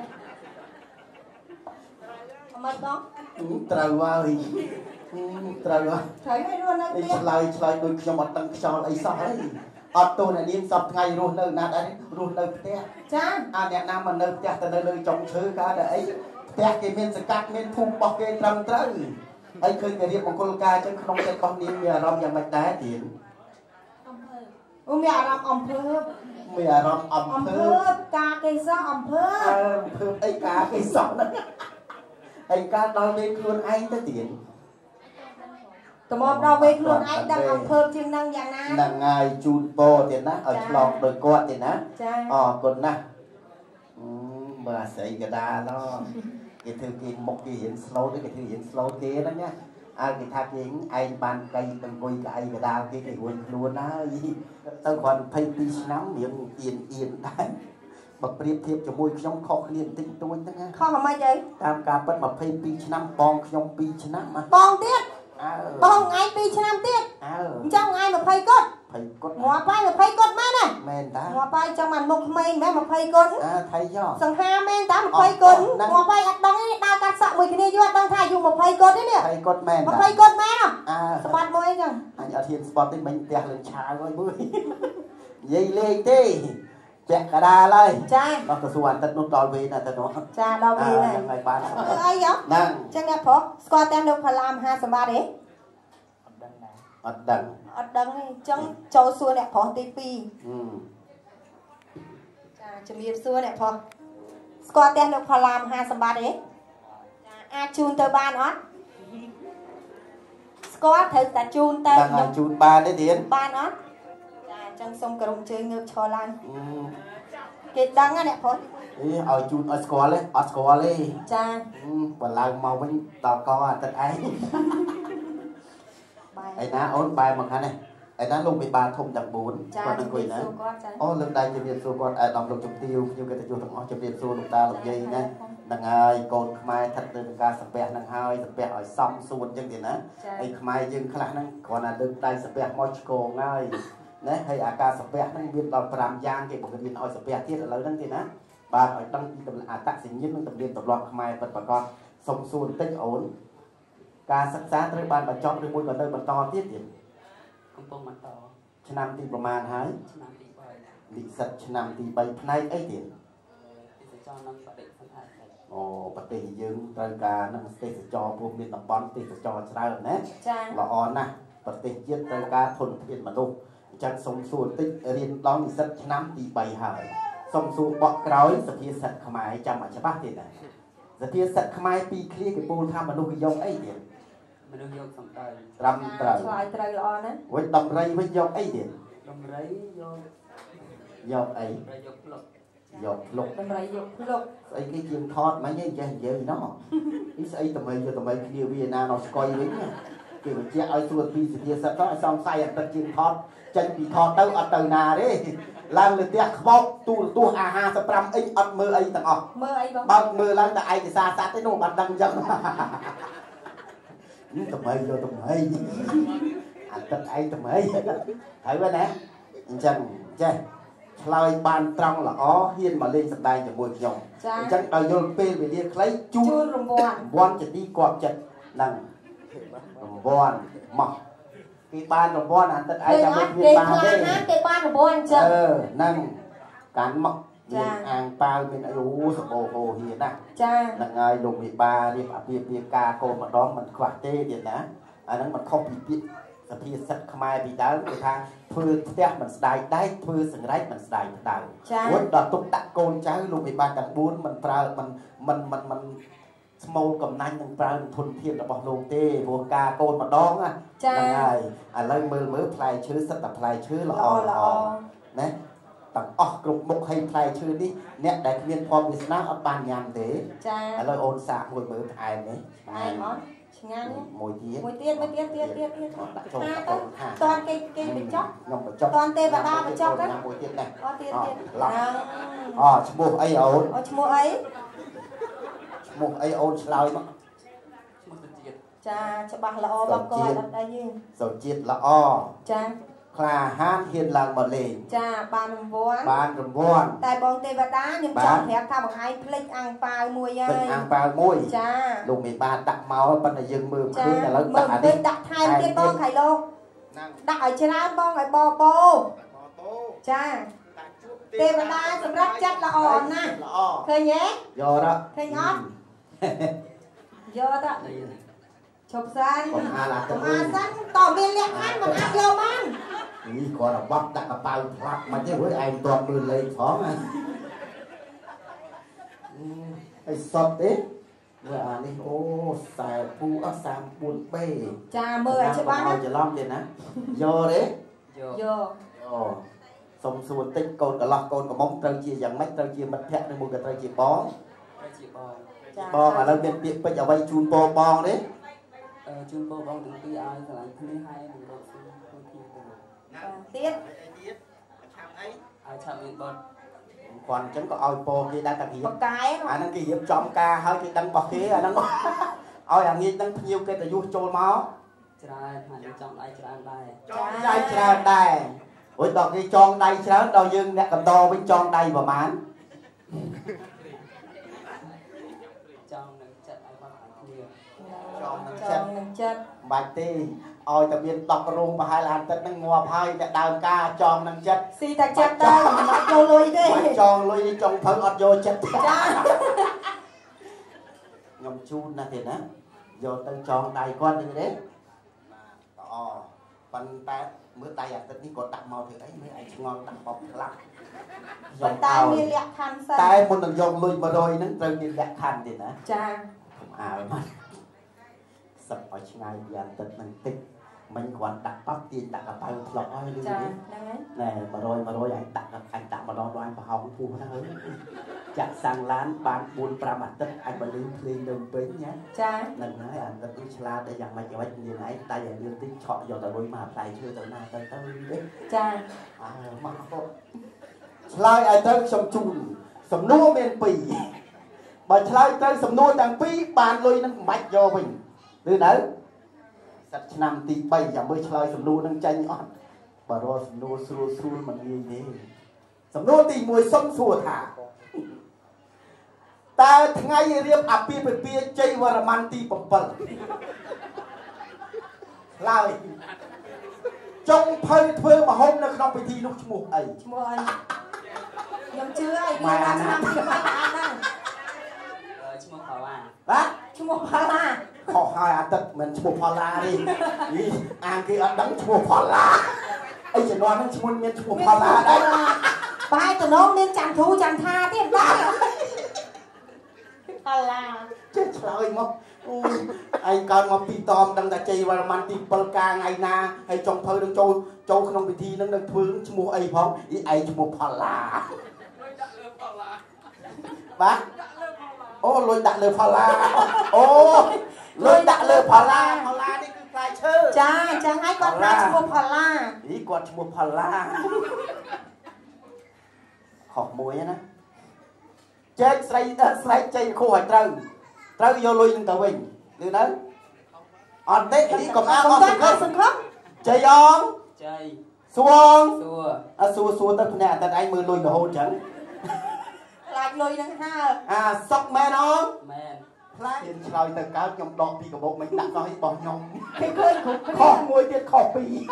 [SPEAKER 3] អមិនបង
[SPEAKER 4] ត្រូវហើយត្រូវហើយ
[SPEAKER 3] ត្រូវឲ្យរស់នៅផ្ទះ
[SPEAKER 4] ឆ្លើយឆ្លើយដូចខ្ញុំអត់ដឹងខ្យល់អីសោះហើយអត់ទោះអ្នកនាងសពថ្ងៃរស់នៅណាដែររស់នៅផ្ទះ
[SPEAKER 3] ចា
[SPEAKER 4] អាអ្នកណាមកនៅផ្ទះទៅនៅលើចុងឈើកើតតែអីផ្ទះគេមានសកាត់មានភូមិរបស់គេត្រឹមត្រូវហើយឃើញគេរៀបមង្គលការចឹងក្នុងចិត្តរបស់នាងមានអារម្មណ៍យ៉ាងម៉េចដែរទៀត
[SPEAKER 3] អូមានអារម្មណ៍អំភើប
[SPEAKER 4] មានអារម្មណ៍អំ
[SPEAKER 3] អំ
[SPEAKER 4] ភើ
[SPEAKER 3] ភើ
[SPEAKER 4] ប
[SPEAKER 3] បការគេសោះអំភើប
[SPEAKER 4] អំភើបអីការគេសោះហ្នឹងហើយការដល់ពេលខ្លួនឯងទៅទៀត
[SPEAKER 3] តមកដល់ពេលខ្លួនឯងដឹងអំភើបជាងនឹងយ៉ាងណា
[SPEAKER 4] ហ្នឹងហើយជូនពរទៀតណាឲ្យឆ្លងដោយគាត់ទៀតណា
[SPEAKER 3] ចា
[SPEAKER 4] អរគុណណាស់មើលអាស្រ័យកដាឡគេធ្វើគេមុខគេរៀន slow ទេគេធ្វើរៀន slow គេហ្នឹងណាអើគេថាគេឯងបានកៃអង្គុយកៅកដាលគេគេរួចខ្លួនហើយទៅគ្រាន់ ยี่สิบឆ្នាំរៀងអៀនអៀនដែរបើប្រៀបធៀបជាមួយខ្ញុំខុសគ្នាបន្តិចតួចហ្នឹងណា
[SPEAKER 3] ខុសអ្ហ្មងអី
[SPEAKER 4] តាមការពិតยี่สิบពីរឆ្នាំបងខ្ញុំពីរឆ្នាំណា
[SPEAKER 3] បងទៀត
[SPEAKER 4] អើ
[SPEAKER 3] បងឯងពីរឆ្នាំទៀត
[SPEAKER 4] អើ
[SPEAKER 3] អញ្ចឹងឯងยี่สิบកត់
[SPEAKER 4] ยี่สิบគាត់
[SPEAKER 3] ងាប់ហើយยี่สิบកត់មែនទេ
[SPEAKER 4] មែនតា
[SPEAKER 3] ងាប់ហើយចង់បានមុខក្មេងមែនยี่สิบកត់
[SPEAKER 4] អើថៃយ៉ោ
[SPEAKER 3] សង្ហាមែនតាยี่สิบកត់ងាប់ហើយអត់ដឹងទេដើរកាត់សក់មួយគ្នាយូរអត់ដឹងថាអាយុยี่สิบកត់ទេនេះ
[SPEAKER 4] ថៃគាត់មែនតា
[SPEAKER 3] ยี่สิบកត់មែនហ៎
[SPEAKER 4] អើ
[SPEAKER 3] ស្បាត់មួយអញ្ចឹង
[SPEAKER 4] អញអត់ហ៊ានស្ពតទេមិញផ្ទះលើឆាវហើយមើលនិយាយលេងទេពាក់កដាលហើយ
[SPEAKER 3] ចា
[SPEAKER 4] ដល់ទៅសួរអាទិត្យនោះដល់វេនអាទិត្យនោះ
[SPEAKER 3] ចាដល់វិញហើយ
[SPEAKER 4] ហ្នឹងហើយបាន
[SPEAKER 3] អីហ៎
[SPEAKER 4] ហ្នឹង
[SPEAKER 3] អញ្ចឹងអ្នកប្រុសស្គាល់តែលោកផាឡាមហាសម្បត្តិទេ
[SPEAKER 4] អត់ដឹង
[SPEAKER 3] អត់ដឹងទេអញ្ចឹងចូលសួរអ្នកប្រុសទីពីរ
[SPEAKER 4] ហឹម
[SPEAKER 3] ចាជំរាបសួរអ្នកប្រុសស្គាល់តែលោកផាឡាមហាសម្បត្តិទេចាអាចជូនទៅបានអត់ស្គាល់ត្រូវតែជូនទៅ
[SPEAKER 4] ដឹងហើយជូនបានទេទៀត
[SPEAKER 3] បានអត់ចាអញ្ចឹងសូមគោរពអញ្ជើញងើបឈរឡើងគេដឹងណាអ្នកប្រុស
[SPEAKER 4] អីឲ្យជូនឲ្យស្គាល់ទេអត់ស្គាល់ទេ
[SPEAKER 3] ចា
[SPEAKER 4] បើឡើងមកវិញដល់កអាទិត្យឯង
[SPEAKER 3] បាយ
[SPEAKER 4] ឯណាអូនបែរមកខាងនេះឯណាលោកមេបាលធំទាំងបួន
[SPEAKER 3] ចា
[SPEAKER 4] គាត់នឹងគួយណា
[SPEAKER 3] សួរគាត់ចា
[SPEAKER 4] អូលើកដៃជំរាបសួរគាត់ឯកឧត្តមលោកជំទាវខ្ញុំកិត្តិយសទាំងអស់ជំរាបសួរលោកតាលោកយាយណាហ្នឹងហើយកូនខ្មែរស្ថិតនៅក្នុងការសំពះហ្នឹងហើយសំពះឲ្យសមសួនអញ្ចឹងទៀតណាហើយខ្មែរយើងខ្លះហ្នឹងគ្រាន់តែលើកដៃសំពះមកឆ្កងហើយណាហើយអាការសំពះហ្នឹងមានដល់ប្រាំយ៉ាងគេបង្រៀនឲ្យសំពះទៀតឥឡូវហ្នឹងទៀតណាបាទឲ្យដឹងពីតម្លៃអត្តសញ្ញាណនិងទំនៀមទម្លាប់ខ្មែរពិតប្រាកដសុំសួរបន្តិចអូនការសិក្សាត្រូវបានបញ្ចប់ឬមួយក៏នៅបន្តទៀតទៀត
[SPEAKER 5] កំពុងបន្ត
[SPEAKER 4] ឆ្នាំទីប្រមាណហើយ
[SPEAKER 5] ឆ្នាំទីបី
[SPEAKER 4] និស្សិតឆ្នាំទីបីផ្នែកអីទៀត
[SPEAKER 5] ទេសចរនិងបដិសណ្ឋារកិច្ច
[SPEAKER 4] អូប្រទេសយើងត្រូវការនឹងទេសចរព្រោះមានតំបន់ទេសចរច្រើនណា
[SPEAKER 3] ចា
[SPEAKER 4] ល្អណាស់ប្រទេសជាតិត្រូវការធនធានមនុស្សអញ្ចឹងសូមសួរបន្តិចរៀនដល់និស្សិតឆ្នាំទីបីហើយសំសួរបកក្រោយសភាសិទ្ធខ្មែរចាំមកច្បាស់ទៀតដែរសភាសិទ្ធខ្មែរពីរឃ្លាគេពោលថាមនុស្សគេយកអីទៀត
[SPEAKER 5] មនុស្សយកសំដៅ
[SPEAKER 4] ត្រឹមត្រូវ
[SPEAKER 3] ឆ្លើយត្រូវល្អណាស់
[SPEAKER 4] វិញដំរីវិញយកអីទៀត
[SPEAKER 5] ដំរីយក
[SPEAKER 4] យកអី
[SPEAKER 5] យកភ្លុក
[SPEAKER 4] យកភ្លុក
[SPEAKER 3] ដំរីយកភ្លុក
[SPEAKER 4] ស្អីគេជាងថតមិញឯងចេះនិយាយណោះនេះស្អីតម្រៃយកតម្រៃគ្នាវាណាណោះស្កុយវិញគេបញ្ជាក់ឲ្យសួរពីសភាសិទ្ធទៅឲ្យសង្ស័យអតិថិជាងថតចេញពីថតទៅអត់ទៅណាទេឡើងលើផ្ទះខ្វោកទូរទស្សន៍អាហារសិបប្រាំអីអត់មើលអីទាំងអស់
[SPEAKER 3] មើលអីបង
[SPEAKER 4] បើមើលឡើងតែឯកសារសัตว์ទេនោះបាត់ដឹងអញ្ចឹងនេះតម្រៃយកតម្រៃអតិថិឯងតម្រៃហើយណាអញ្ចឹងចេះឆ្លើយបានត្រង់ល្អហ៊ានមកលេងសម្ដែងជាមួយខ្ញុំអញ្ចឹងដល់យល់ពេលវេលាខ្លីជូន
[SPEAKER 3] រង្វាន់
[SPEAKER 4] រង្វាន់ជាទីគាប់ចិត្តហ្នឹងរង្វាន់មកគេបានរង្វាន់អាទិត្យឯងចាំមិនមានបានទេ
[SPEAKER 3] គេបានរង្វាន់អញ្ចឹង
[SPEAKER 4] អឺហ្នឹងកាន់មកមានអាងប៉ាវមានអីអូសបោហោហៀណា
[SPEAKER 3] ចា
[SPEAKER 4] ហ្នឹងហើយលោកវិបារៀបអាពាហ៍ពិពាហ៍ការកូនម្ដងមិនខ្វះទេទៀតណាអាហ្នឹងមិនខុសពីពាក្យសភាសិទ្ធខ្មែរពីដើមគេថាធ្វើផ្ទះមិនស្ដាយដែកធ្វើសង្រែកមិនស្ដាយផ្ដៅព្រោះដល់ទុកដាក់កូនចៅលោកវិបាទាំងបួនមិនប្រើមិនមិនមិនមិនស្មូលកំណាញ់នឹងប្រើធនធានរបស់លោកទេព្រោះការកូនម្ដងហ្នឹងហើយឥឡូវមើលមើលផ្លែឈើសិតតែផ្លែឈើល្អល្អណាទាំងអស់គ្រប់មុខឲ្យផ្លែឈើនេះអ្នកដែលគ្មានភ័ព្វវាសនាអត់បានញ៉ាំទេ
[SPEAKER 3] ចា
[SPEAKER 4] ឥឡូវអូនសាកមួយមើលផ្អែមនេះ
[SPEAKER 3] ផ្អែមអត់ឆ្ងាញ់
[SPEAKER 4] មួយទៀត
[SPEAKER 3] មួយទៀតមួយទៀតទៀតទៀតទៀត
[SPEAKER 4] ដាក់ចូលទៅ
[SPEAKER 3] តន់គេគេបញ្ចុះ
[SPEAKER 4] ខ្ញុំបញ្ចុះ
[SPEAKER 3] តន់ទេវតាបញ្ចុះហ្នឹង
[SPEAKER 4] មួយទៀតដែរ
[SPEAKER 3] អូទៀតទៀត
[SPEAKER 4] អូឈ្មោះអីអូន
[SPEAKER 3] អូឈ្មោះអី
[SPEAKER 4] ឈ្មោះអីអូនឆ្លើយមក
[SPEAKER 5] ឈ្មោះសុជាតិ
[SPEAKER 3] ចាច្បាស់ល្អបងកអត់អីទេ
[SPEAKER 4] សុជាតិល្អ
[SPEAKER 3] ចា
[SPEAKER 4] ក្លាហានហ៊ានឡើងមកលេង
[SPEAKER 3] ចាបានរង្វាន់
[SPEAKER 4] បានរង្វាន់
[SPEAKER 3] តែបងទេវតាខ្ញុំចង់ប្រាប់ថាបងឯងភ្លេចអាំងប៉ាវមួយហើយ
[SPEAKER 4] ភ្លេចអាំងប៉ាវមួយ
[SPEAKER 3] ចា
[SPEAKER 4] លោកមេបានដាក់មកប៉ុន្តែយើងមើលឃើញឥឡូវ
[SPEAKER 3] ដាក់អានេះដាក់ថែមទៀតបងខៃលោកដាក់ឲ្យច្រើនបងឲ្យបបោចាទេវតាសម្រាប់ចិត្តល្អណាស់
[SPEAKER 4] ល្អ
[SPEAKER 3] ឃើញទេ
[SPEAKER 4] យកដល់
[SPEAKER 3] ឃើញអត់យកដល់ឈប់សាន
[SPEAKER 4] បងអាឡាទៅ
[SPEAKER 3] អាសានតមានលក្ខខណ្ឌមិនអាចយកបាន
[SPEAKER 4] នេះគាត់តែបត់ដាក់កប៉ៅផ្លាប់មិនទេព្រោះឯងតន់មើលលេខផងអីសតទេមើលអានេះអូខ្សែពូអសាមបួនបេ
[SPEAKER 3] ចាមើលឲ្យច្បាស់ណា
[SPEAKER 4] ច្រឡំទេណាយកទេ
[SPEAKER 3] យក
[SPEAKER 4] យកសុំសួរតិចកូនកន្លោះកូនកំមុំត្រូវជាយ៉ាងម៉េចត្រូវជាមិត្តភក្តិឬមួយក៏ត្រូវជាបង
[SPEAKER 5] ត្រូវជាបង
[SPEAKER 3] ចា
[SPEAKER 4] បងឥឡូវមានពាក្យពេចន៍អ្វីជូនពរបងទេ
[SPEAKER 5] អឺជូនពរបងទាំងពីរឲ្យស្រឡាញ់គ្នាហើយនឹងរកស៊ីខ្លួនគ្នា
[SPEAKER 3] ទៅទៀត
[SPEAKER 4] ទៀតឆាប់អី
[SPEAKER 5] ឲ្យឆាប់មានបត់
[SPEAKER 4] គាត់អញ្ចឹងក៏ឲ្យពរគេដែរតារៀប
[SPEAKER 3] បកាយ
[SPEAKER 4] អាហ្នឹងគេរៀបចំការឲ្យគេដឹងរបស់គេអាហ្នឹងឲ្យអាងាយហ្នឹងភ្ញៀវកិត្តិយសចូលមក
[SPEAKER 5] ច្រើនហើយចង់ដៃច្រើនដែរ
[SPEAKER 4] ចង់ដៃច្រើនដែរព្រោះដល់គេចងដៃច្រើនដល់យើងអ្នកកណ្ដោវិញចងដៃប្រហែល
[SPEAKER 5] ចង់នឹងចិត្តឲ្យបងគ្នា
[SPEAKER 4] ចង់នឹងចិត្ត
[SPEAKER 3] នឹងចិត្ត
[SPEAKER 4] បាច់ទេឲ្យតែមានដប់រោងប្រហែលអាទិត្យហ្នឹងងាប់ហើយតែដើមការចងនឹងចិត្ត
[SPEAKER 3] ស៊ីតែចិត្តទៅមិនអត់យកលុយទេ
[SPEAKER 4] ចងលុយចង់ភៅអត់យកចិត្ត
[SPEAKER 3] ចា
[SPEAKER 4] ខ្ញុំជូនណាស់ទេណាយកទៅចងដៃគាត់នេះទេល្អប៉ុន្តែមើលដៃអាទិត្យនេះគាត់ដាក់មកធ្វើអីមើលឯងឆ្ងល់ដាក់បបផ្លាក់
[SPEAKER 3] ប៉ុន្តែមានលក្ខខណ្ឌសិន
[SPEAKER 4] តែមុននឹងយកលុយមួយរយហ្នឹងត្រូវមានលក្ខខណ្ឌទេណា
[SPEAKER 3] ចា
[SPEAKER 4] ខ្ញុំអើមកសឹកឲ្យឆ្ងាយពីអាទិត្យហ្នឹងតិចមិញគ្រាន់ដាក់ប៉ាប់ទាញដាក់កប៉ៅផ្លុកហើយលឺទេ
[SPEAKER 3] ចាហ្នឹងហើយ
[SPEAKER 4] ណែមួយរយមួយរយឯងដាក់អញដាក់ម្ដងដល់អញប្រហោងពោះហ្នឹងហើយចាក់សាំងឡានបានបួនប្រាំអាទិត្យអញបលឺភ្លេងនៅពេញណា
[SPEAKER 3] ចា
[SPEAKER 4] ហ្នឹងហើយអាទិត្យនេះឆ្លាតតែយ៉ាងម៉េចយ៉ាងម៉េចនាងឯងដៃឲ្យលឿនតិចឆក់យកតែលុយមកផ្លែឈើទៅណាទៅទៅទេ
[SPEAKER 3] ចា
[SPEAKER 4] អើមកគាត់ឆ្លើយឲ្យទៅខ្ញុំជូនសំណួរមានពីរបើឆ្លើយទៅសំណួរទាំងពីរបានលុយនឹងមិនបាច់យកវិញឬនៅសិតឆ្នាំទីបីចាំមើលឆ្លើយសំណួរនឹងចាញ់អត់បើរកសំណួរស្រួលស្រួលមិនងាយទេសំណួរទីមួយសុំសួរថាតើថ្ងៃរៀបអាពាហ៍ពិពាហ៍ជ័យវរ្ម័នទី7ឆ្លើយចុងភៅធ្វើមហូបនៅក្នុងពិធីនោះឈ្មោះអី
[SPEAKER 3] ឈ្មោះអីខ្ញុំជឿហើយមានឆ្នាំទីបីអាហ្នឹង
[SPEAKER 5] ឈ្មោះផល្លា
[SPEAKER 4] បាទ
[SPEAKER 3] ឈ្មោះផល្លា
[SPEAKER 4] ខុសហើយអាទិត្យមិនឈ្មោះផល្លាទេអាងគេអត់ដឹងឈ្មោះផល្លាអីជំនាន់ហ្នឹងឈ្មោះមានឈ្មោះផល្លាដែរ
[SPEAKER 3] bài tụi nó nên chẳng thu chẳng tha thế đó là
[SPEAKER 4] chết trời mà anh còn một pi tòm đang tại chơi và man tìm bờ ca ngày na hay trong thơ đang trôi trôi không bị thi nó đang thương mua ai phong ý ai mua phà là bác ô lôi đặt lừa phà là ô lôi đặt lừa phà là phà là đi cứ phải chơi
[SPEAKER 3] cha cha ngay con ra mua phà là
[SPEAKER 4] ý con mua phà là học mùi á chết say say chơi khô hải trâu trâu vô lui lên tàu mình từ đó on tết đi còn ăn con sừng khóc chơi on
[SPEAKER 5] chơi
[SPEAKER 4] xuông
[SPEAKER 5] xua
[SPEAKER 4] à xua xua tất nè tất anh mưa lui đồ hôn chẳng
[SPEAKER 3] lại lui đang ha
[SPEAKER 4] à sóc men on
[SPEAKER 5] men
[SPEAKER 4] lại hiện trời tất cả trong đọt thì của bộ mình đặt nói bỏ nhom
[SPEAKER 3] cái cười
[SPEAKER 4] khó mùi tiết khó pì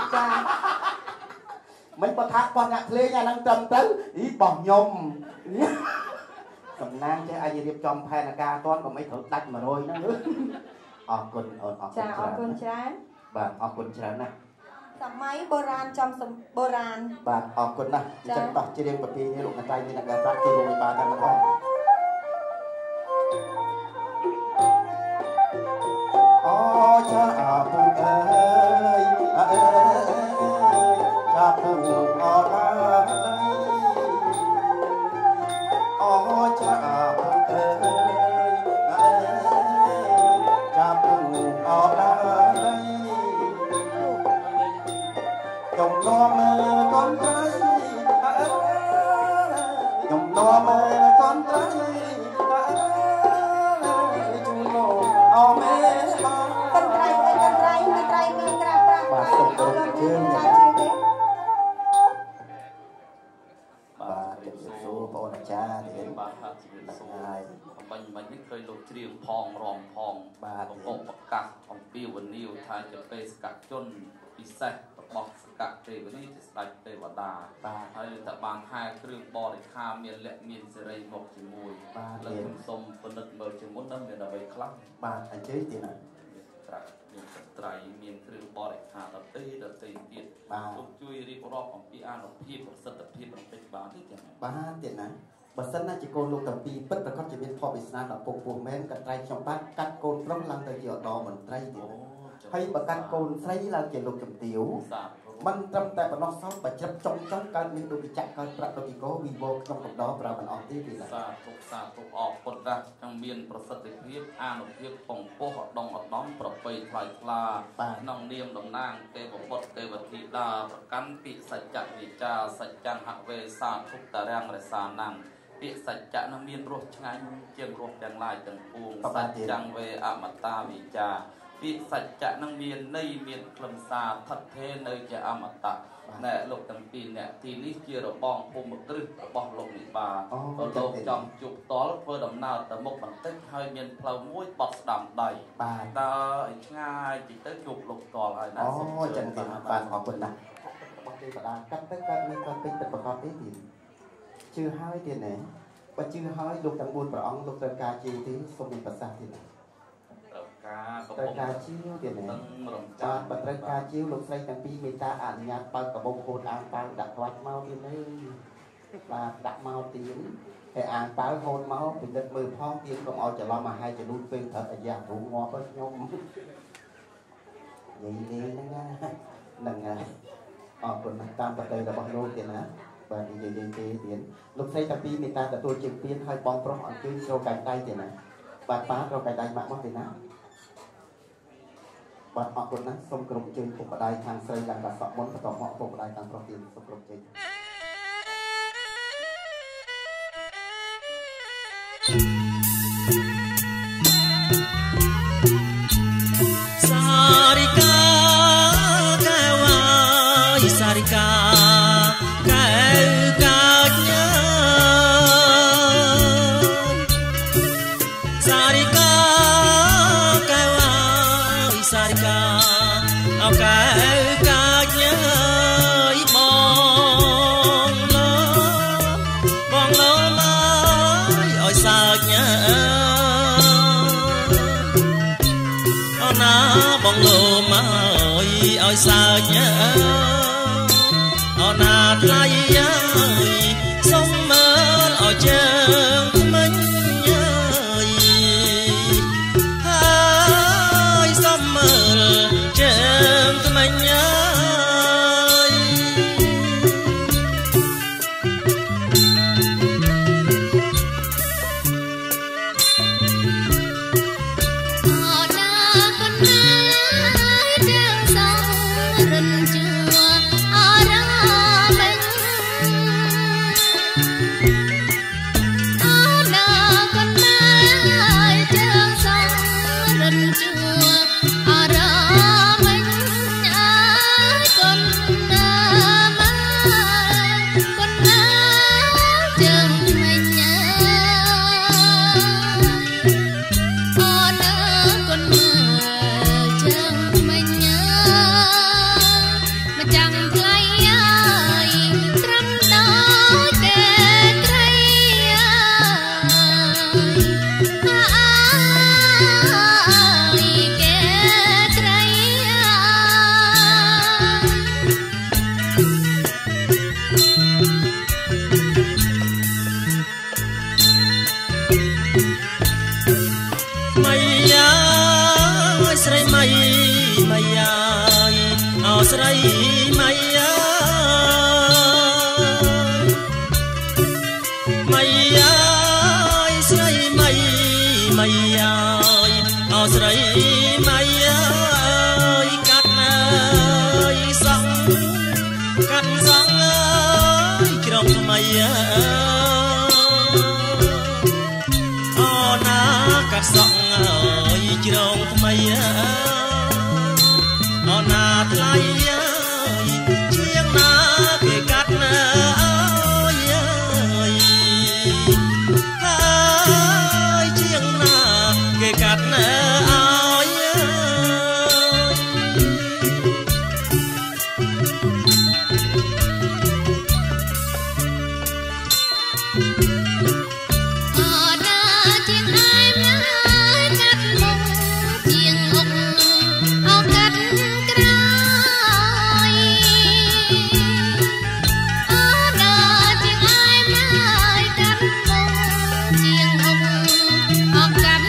[SPEAKER 4] mấy bà thác con nhạc lê nhà năng trầm tới ý bỏ nhom cầm nang chứ ai điệp trong phe là ca toán còn mấy thử đạch mà rồi nó nữa ở con ở ở
[SPEAKER 3] chà ở con trái
[SPEAKER 4] bạn ở con trái này
[SPEAKER 3] sắm máy bô ran trong sầm bô ran
[SPEAKER 4] bạn ở con này chân đọc chỉ riêng bậc kia như lúc này tay như là gà rác kia rồi bà ta nó ô cha phụ ơi cha phụ ở đây ô cha phụ ơi cha phụ ở đây dòng lo mơ con trái dòng lo mơ con trái chung lo ao mê
[SPEAKER 3] con trai ơi con trai con trai mi cà pra
[SPEAKER 4] bà sụp đổ chương vậy bà tiếp số bộ là cha thì
[SPEAKER 2] bà hạt chỉ là số mình mình những cây lục triều phong ròm phong bà bộ bậc cát phong piêu và niu thay cho cây cát chôn bị sạch bọc cát cây với những sạch cây và đà bà hay tập bàn hai kêu bò để kha miền lệ miền sợi một chỉ mùi lần thùng sông phần đất mờ chỉ muốn đâm miền là bầy khắp
[SPEAKER 4] bà anh chế tiền này
[SPEAKER 2] miền trái miền kêu bò để kha tập tây tập tây tiền lúc chui đi vào phòng pi an hoặc pi hoặc sật tập pi hoặc pi bà thế tiền này
[SPEAKER 4] bà tiền này bà sân na chỉ côn lục tập pi bất là có chỉ biết thọ bị san là phục vụ men cắt trai trong bát cắt côn trong lăng tới giờ đỏ mình trai tiền hay bà cắt côn trai là chỉ lục chấm tiểuมันจำแต่บรรดาซ้อมประจับจงจ้องการมีดูวิจัยการประดิษฐ์ก็วีโวtrong cộng đó và mình ởที่ดีละ
[SPEAKER 2] สาธุสาธุออกปดรักจังเมียนประสิทธิภาพอานุภาพปองโป้หดองอดน้อมประไปทลายคลาน้องเนียมดำนางเทวบดเทวธิดาประกันปิสัจจะวิจาสัจจังหักเวสาทุกตะแรงและสานังปิสัจจะน้ำเมียนรสง่ายเจียงรสแดงลายจังปูงสัจจังเวอมตาวิจาปิสัจจะน้ำเมียนในเมียนคลำสาทัดเทในจะอมตะแน่โลกตั้งปีเนี่ยทีนี้เกี่ยวกับบองปุ่มตรึกบองลงนิบาโลกจอมจุกตอลเพื่อดำนาแต่มกมันเต็มให้เมียนเพลามุ้ยปอดดำใดตาง่ายจิตเต้จุกลงก่อนอะไรนะสมบูรณ์จังติบานของคนนะบางทีก็ได้กันเต้กันมีการเป็นประกอบได้ดีชื่อห้าtiền này vàชื่อห้าลูกตั้งบุญประองลูกตั้งกาจีที่สมบูรณ์ประสาทที่ไหนตระกาชิวเดี๋ยวนี้มาบัตรกาชิวลงใส่ตั้งปีมีตาอ่านงานเปิดกระบอกโคนอ่างเปล่าดักวัดเมาที่นี่มาดักเมาตีนแต่อ่างเปล่าโคนเมาเป็นดักมือพ่อตีนก็เอาจะรอมาให้จะรุ่นเป็นthậtอยากรู้งอก็ยมอย่างนี้นะง่ายนั่งไงออกคนตามประเดี๋ยวบังโลเดี๋ยวนะvà như vậy thì tiền lúc xây tập pi người ta đã tôi chịu tiền hơi bong pro ở trên rau cải tay tiền này và phá rau cải tay mạng mất tiền nào và họ còn nói xong cùng chơi phục ở đây hàng xây làm đặt sọt muốn và họ phục ở đây tăng protein xong cùng chơi
[SPEAKER 6] Sarika kawai Sarika bong lô mà ơi ơi xa nhớ ở nà thay ơi mây ơi sấy mây mây ơi ao sấy mây ơi cắt ơi sóng cắt sóng ơi trong mây ơi ao na cắt sóng ơi trong mây ơi ao na thay ơi chiếc na kề cắt cắt áo ở đó chiếc ai mới cắt mông chiếc ốc áo cắt cày ở đó chiếc ai mới cắt mông chiếc ốc áo cắt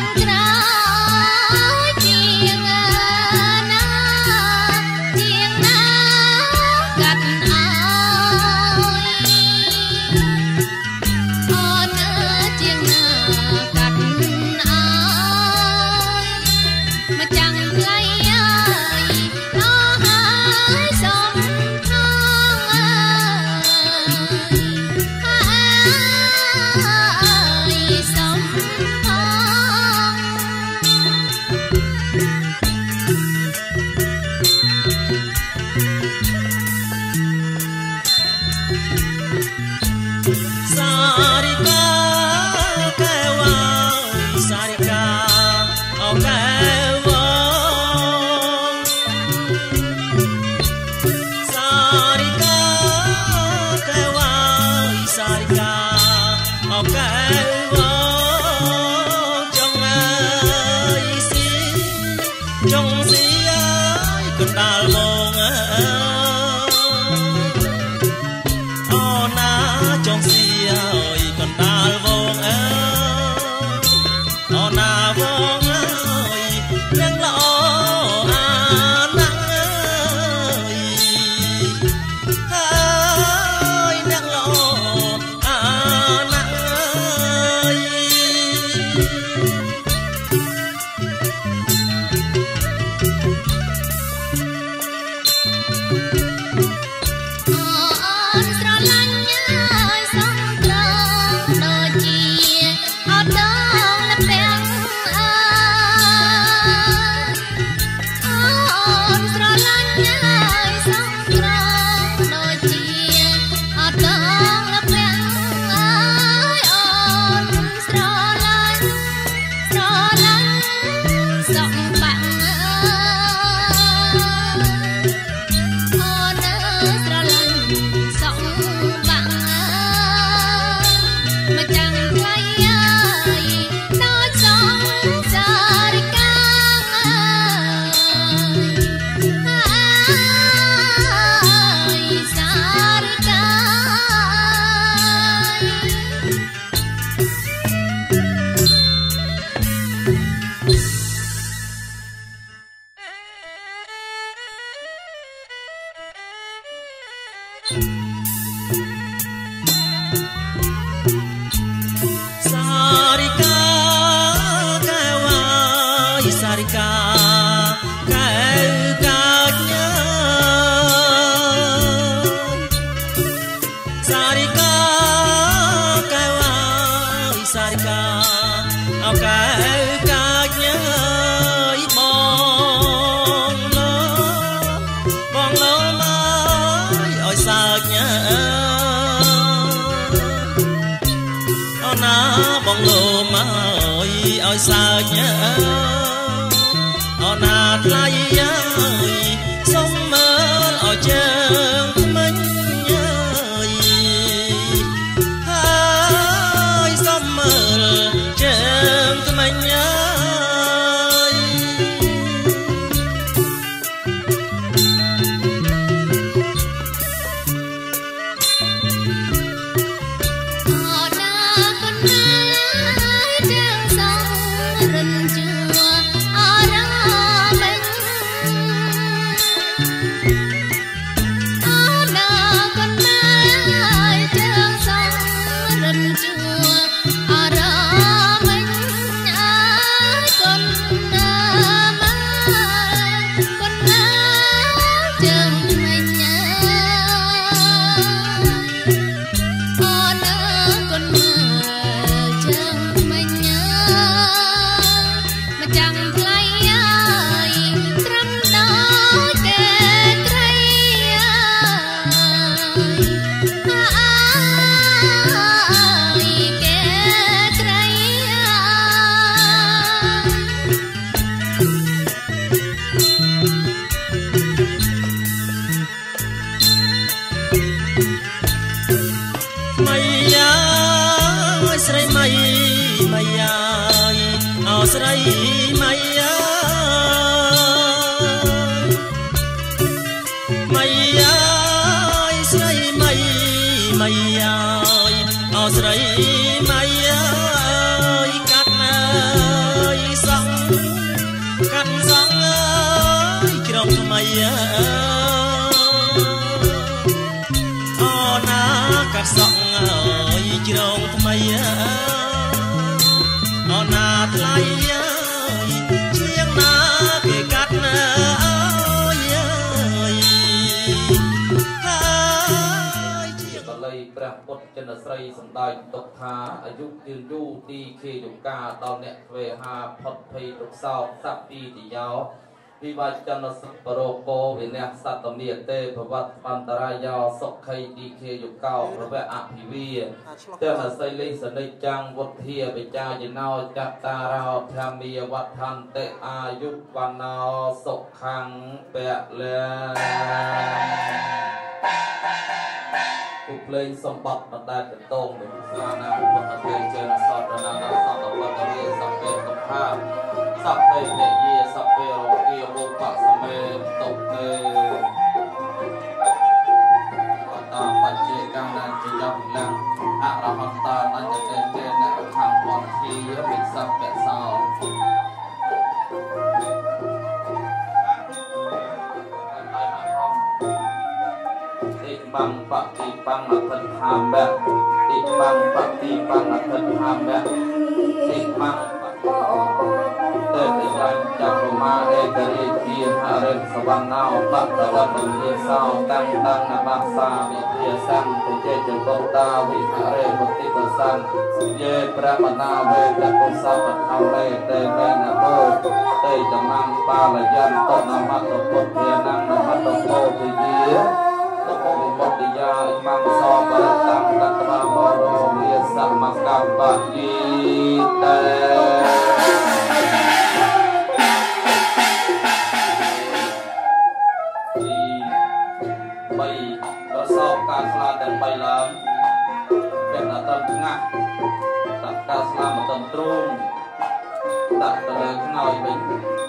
[SPEAKER 6] xa nhớ ở nạt lay ơi sông mơ ở chân mình ơi ơi sông mơ chân mình ơi ở đó con gái trên sông rừng chùa ở đó bên
[SPEAKER 2] ស្រីសម្ដែងទុកថាអាយុយឺនយូរទីខេយុកាដល់អ្នកវេហាផុតភ័យទុកសោកសัพពីតិយោវិវាចនសពរោគោវិនៈសត្តមេទេភវត្តអន្តរាយោសុខៃទីខេយុកោប្រវៈអភិវាទេអសីលិសនិច្ចាំងវុធាបិចាយណោចត្តារោធម្មាវត្ថន្តិអាយុវណ្ណោសុខੰពលៈគូភ្លេងសម្បត្តិបណ្ដែតកតងនឹងស្លាណាពុទ្ធទេចេនសតនានាសតវត្តរាសពេទុក្ខាសពេនិយាសពេរោគារូបសមេតុទេវតាបច្ចេកੰជាយវិលੰអរហន្តាអញ្ញតេចេនខាងវត្តជាវិសពៈសោบังปฏิปังอัตถามะติปังปฏิปังอัตถามะติมังเตติจันจักรมาเอกริทีหะเรสวรรณาปัตตะตุเยสาวตังตังนมัสสามิเทสังตุเจจโตตาวิหะเรมุติปสังเยพระมนาเวตะกุสัพพะธรรมเมเตเมนะโตเตจมังปาลยันโตนะมัตตพุทเทนังนะมัตตโพธิเยมุติยาอิมังโสปะตังตัตระโมโรเยสัมมังกัปปะยิเตទីបីក៏សោកការស្លាទាំងបីឡើងពេលអត់ទៅងាស់ដាក់ការស្លាមកទៅទ្រូងដាក់ទៅលើខ្នើយវិញ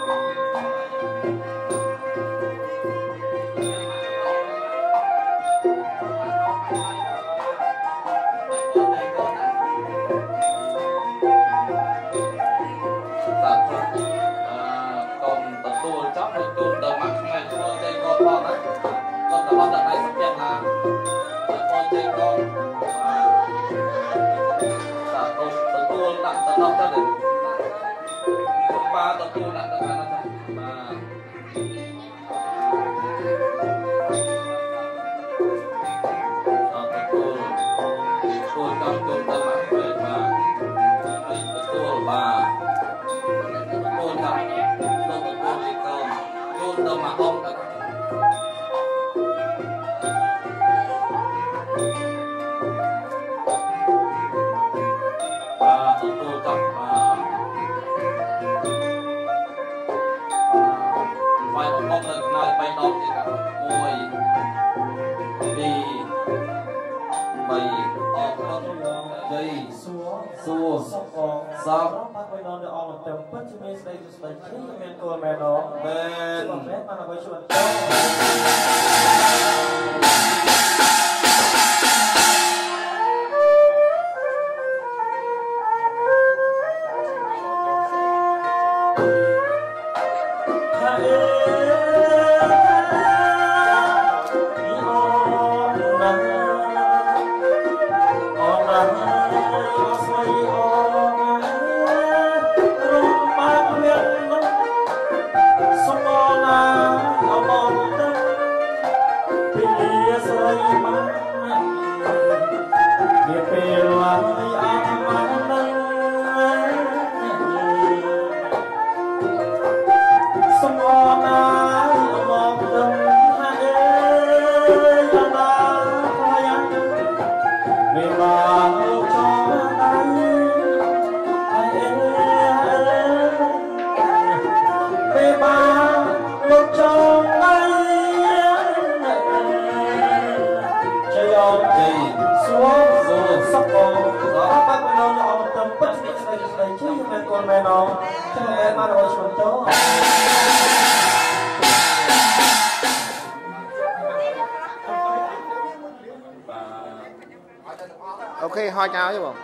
[SPEAKER 1] អូខេហោចឲ្យបង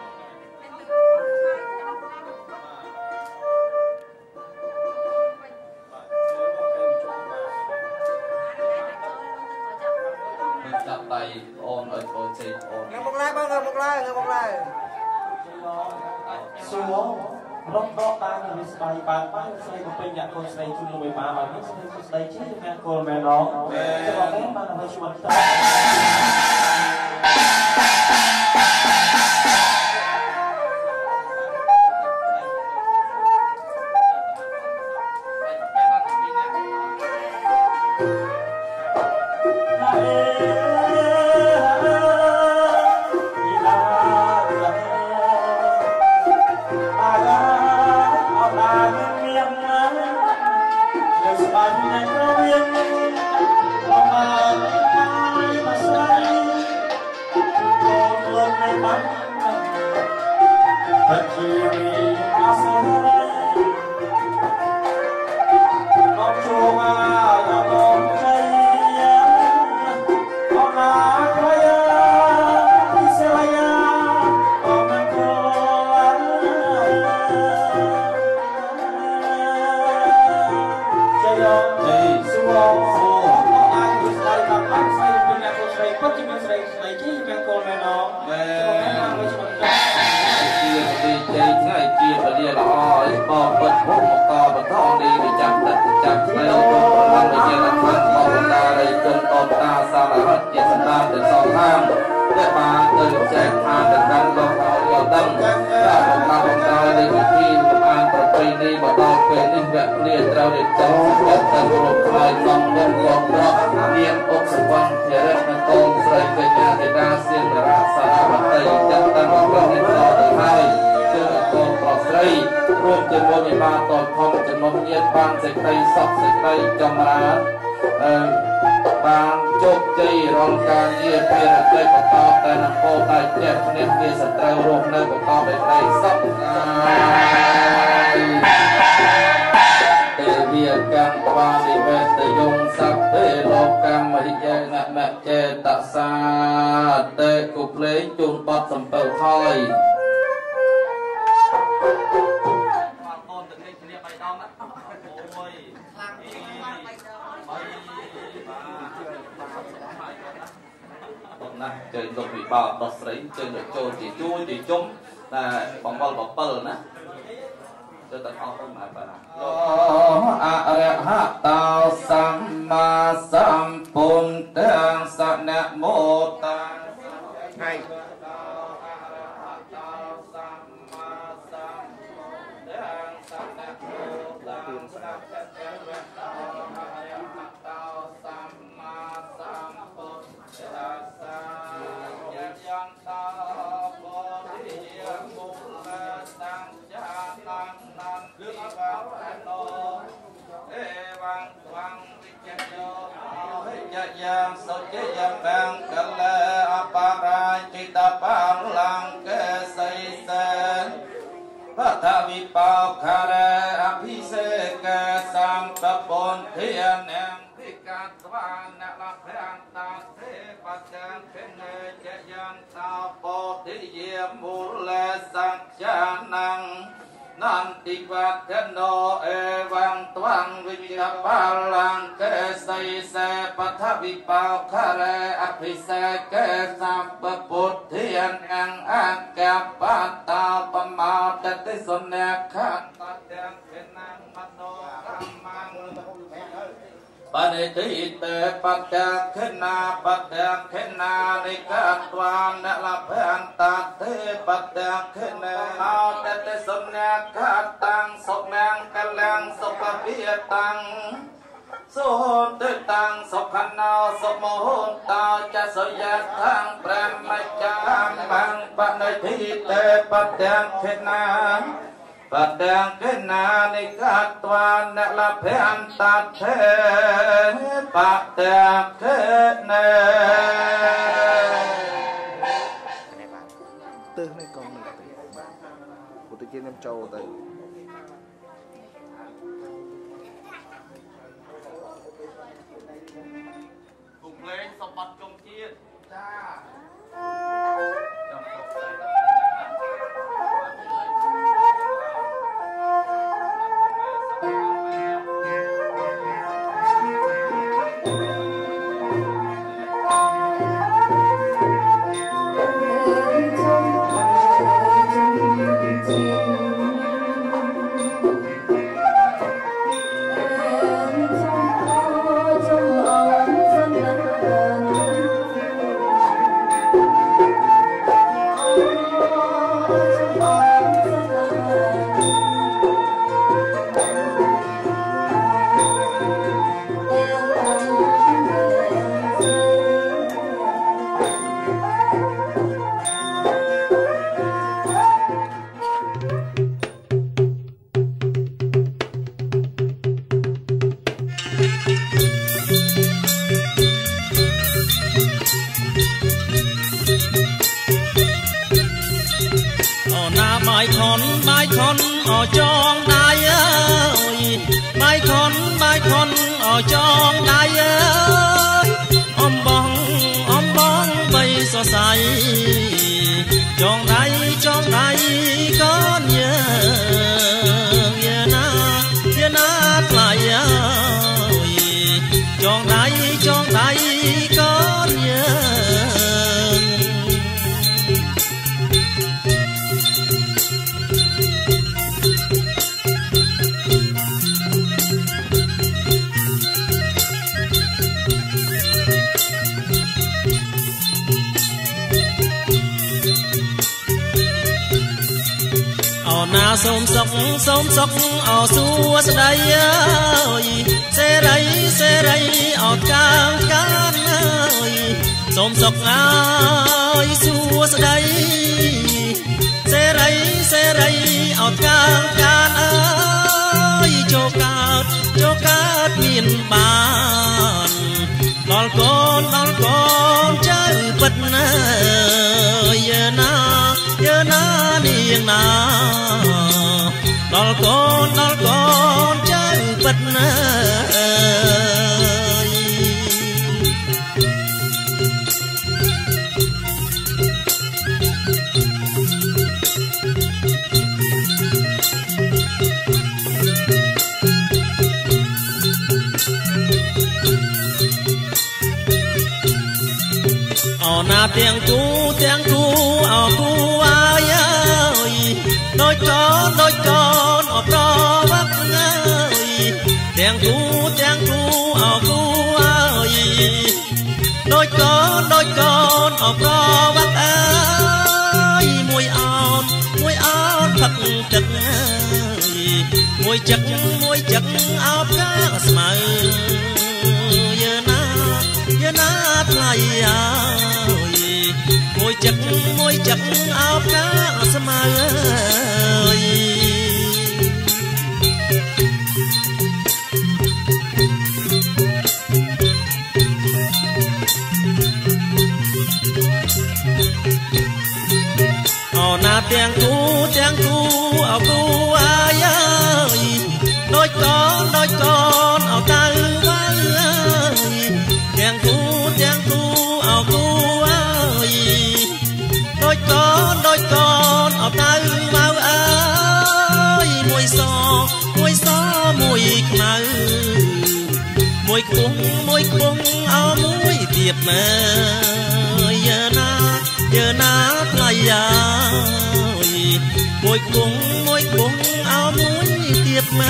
[SPEAKER 2] ចាប់ដៃអូនឲ្យបងជិះអូន
[SPEAKER 7] ងើបមកឡើងបងងើបមកឡើងងើបមកឡើងសួររកដកតាមវាស្បៃបានបានស្រីក៏ពេញអ្នកកូនស្រីជួយលុយបានហើយនេះស្រីស្ដីជិះជំនាញគោលមែនអត់ទេបងបានឲ្យជួយត
[SPEAKER 8] Hãy subscribe cho kênh Ghiền Mì Gõ để không bỏ lỡ
[SPEAKER 6] na bài con bài con ở trong đai ơi bài con bài con ở trong đai ơi om bong om bong bay so say trong đai trong đai con nhớ nhớ na nhớ na lại ơi trong đai trong đai con nhớ na sôm sóc sôm sóc ở xua đây ơi xe đây xe đây ở cang can ơi sôm sóc ơi xua đây xe đây xe đây ở cang can ơi cho cát cho cát miền bàn đón con đón con chơi bật ơi giờ na giờ na niềng na đón con đón con chơi bật ơi ở na tiếng cu tiếng cu ở cu ai ơi đôi con đôi con ở đó bắc ơi tiếng cu tiếng cu ở cu ơi đôi con đôi con ở đó bắc ơi mùi áo mùi áo thật thật ơi mùi chắc mùi chắc áo cá smile giờ na giờ na lại môi chắc môi chắc áo cá sama ơi ở na tiếng cu tiếng cu ở cu ai ơi đôi con đôi con ở ta ơi tiếng cu tiếng cu ở cu đôi con đôi con ở ta mau ơi mùi xò mùi xò mùi khmau mùi cung mùi cung ở mùi tiệp mà giờ na giờ na lại ơi mùi cung mùi cung ở mùi tiệp mà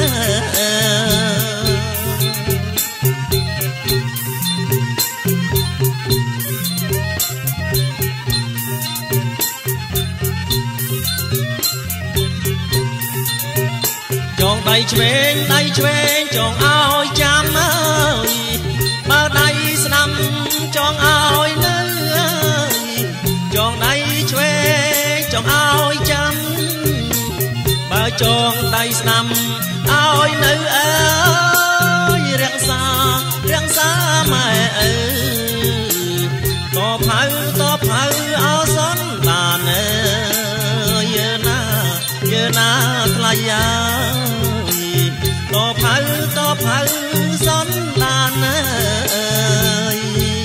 [SPEAKER 6] chọn đầy chuyền đầy chuyền chọn áo chăm ơi bao đầy năm chọn áo nữ ơi chọn đầy chuyền chọn áo chăm bao chọn đầy năm áo nữ ơi răng xa răng xa mẹ ơi to pháo to pháo áo xón bàn ơi giờ na giờ na lại to pháo to pháo xón bàn ơi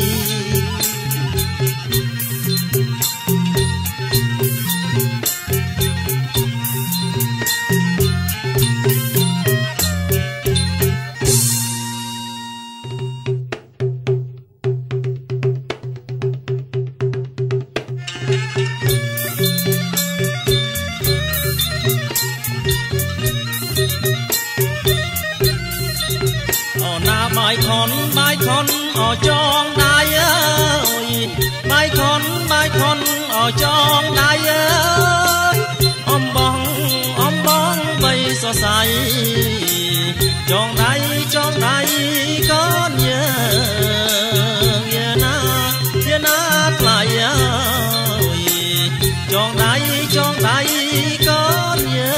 [SPEAKER 6] bài con bài con ở trong đai ơi bài con bài con ở trong đai ơi om bong om bong bay so say trong đai trong đai con nhớ nhớ na nhớ na lại ơi trong đai trong đai con nhớ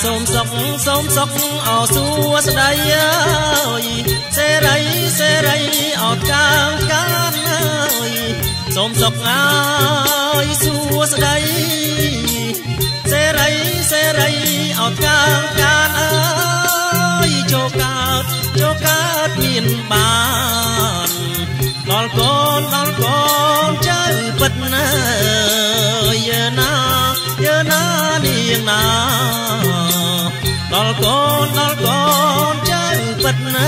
[SPEAKER 6] សូមសុខសូមសុខអោសួស្ដីអើយសេរីសេរីអត់កាងកានអើយសូមសុខអើយសួស្ដីសេរីសេរីអត់កាងកានអើយចូលកើតចូលកើតមានបានដល់កូនដល់កូនចៅពិតណាយើណាយើណានាងណាដល់កូនដល់កូនចៅពិតណា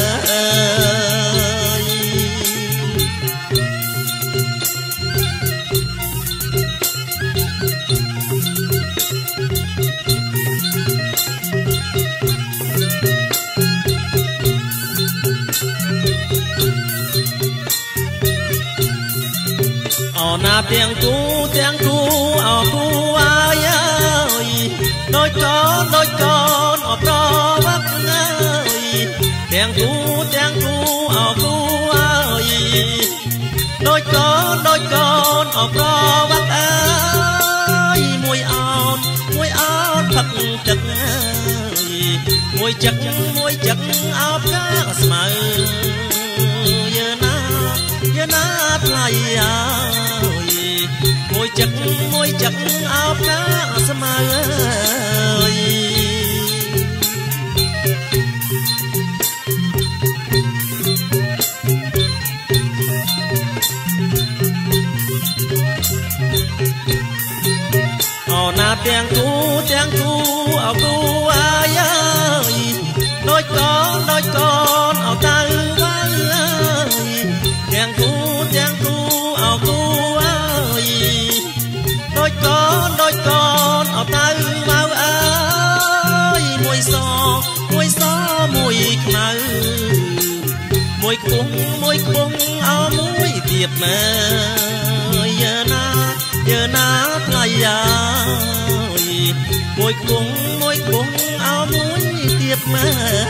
[SPEAKER 6] អណាទាំងគូទាំងគូអោគូអាយអើយដូចកូនដូចកូនអប្រវឹកអើយទាំងគូទាំងគូអោគូអើយដូចកូនដូចកូនអប្រវឹកអើយមួយអោនមួយអោនផឹកទឹកអើយមួយចឹកមួយចឹកអោបកាស្មៅយើណាយើណាថ្លៃអើយមួយចឹកមួយចឹកអោបកាស្មៅអើយអូណាទាំងគូទាំងគូអោគូអាយអើយដូចកូនដូចកូនអោតៅវ៉ាអើយទាំងគូទាំងគូអោគូអើយដូចកូនដូចកូនអោតៅវ៉ាអើយមួយសមួយសមួយខ្មៅមួយខ្ពស់មួយខ្ពស់អោមួយទៀតមើយើណាយើណាថ្លៃអើយមួយខ្ពស់មួយខ្ពស់អោមួយទៀតមើ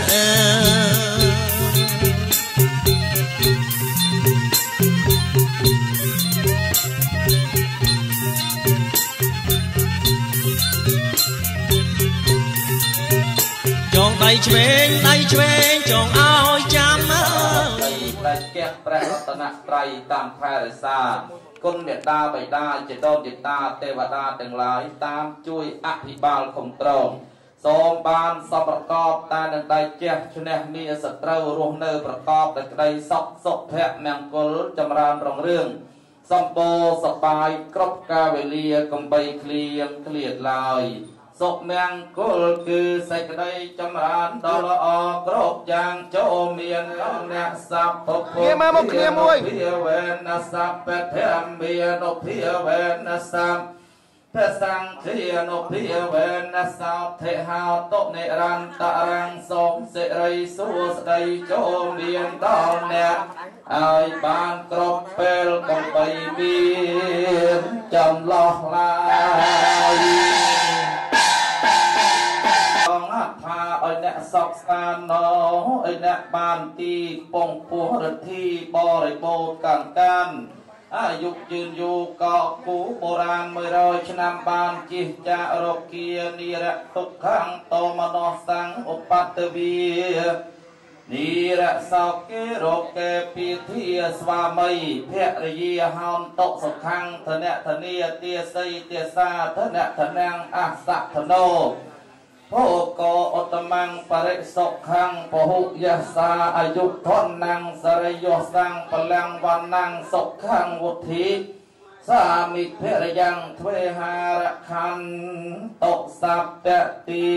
[SPEAKER 6] ចងដៃឆ្វេងដៃឆ្វេងចងឲ្យចាំអើយ
[SPEAKER 2] តែផ្ទះព្រះរតនត្រ័យតាមថែរក្សាគុណមេត្តាបិតាចេតោចេតាទេវតាទាំងឡាយតាមជួយអភិបាលខំត្រង់សូមបានសពប្រកបតែនឹងដៃជះឈ្នះមានសត្រូវរស់នៅប្រកបដោយក្តីសុខសុភមង្គលចម្រើនរុងរឿងសម្បូរសប្បាយគ្រប់កាលវេលាកំបីឃ្លៀងឃ្លាតឡើយសុខមង្គលគឺសេចក្តីចម្រើនដ៏ល្អគ្រប់យ៉ាងចូលមានអ្នកសัพពពុទ្ធភាវេនសัพពធម្មានុភាវេនសัพពសង្ឃានុភាវេនសោធិហោតុនិរន្តរំសូមសិរីសួស្តីចូលមានដល់អ្នកឲ្យបានគ្រប់ពេលកំបីមានចំឡោះឡើយថាឲ្យអ្នកសពស្នាណោឲ្យអ្នកបានទីពងពោះរទ្ធីបរិបូរកាំកានអាយុยืนយូរកោគូបុរាណមួយរយឆ្នាំបានជិះចាករគានិរទុក្ខំតមនោសੰឧបតវីនិរសោកេរោកេពីធាស្វាមីភរិយាហោនតុសុខੰធនៈធនីទាសីទាសាធនៈធនាំងអសៈធនោភោកោឧត្តមੰបរិសុខੰពហុយសាអាយុធនnăngសរិយោសੰបលាំងវណ្ណੰសុខੰវុទ្ធីសាមិភរិយ៉ាងទ្វេហារខន្តុសព្ទទី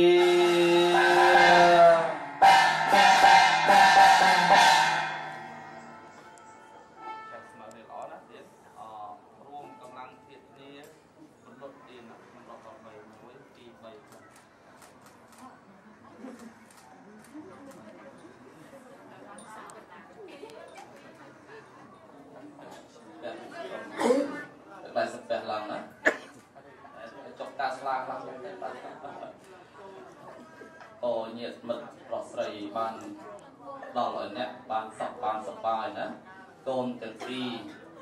[SPEAKER 2] bài sập bẹt lòng đó chọc ta sla lắm ô nhiệt mực lọt sầy bàn đỏ lỏi nẹt bàn sập bàn sập bài nữa tôn từ phi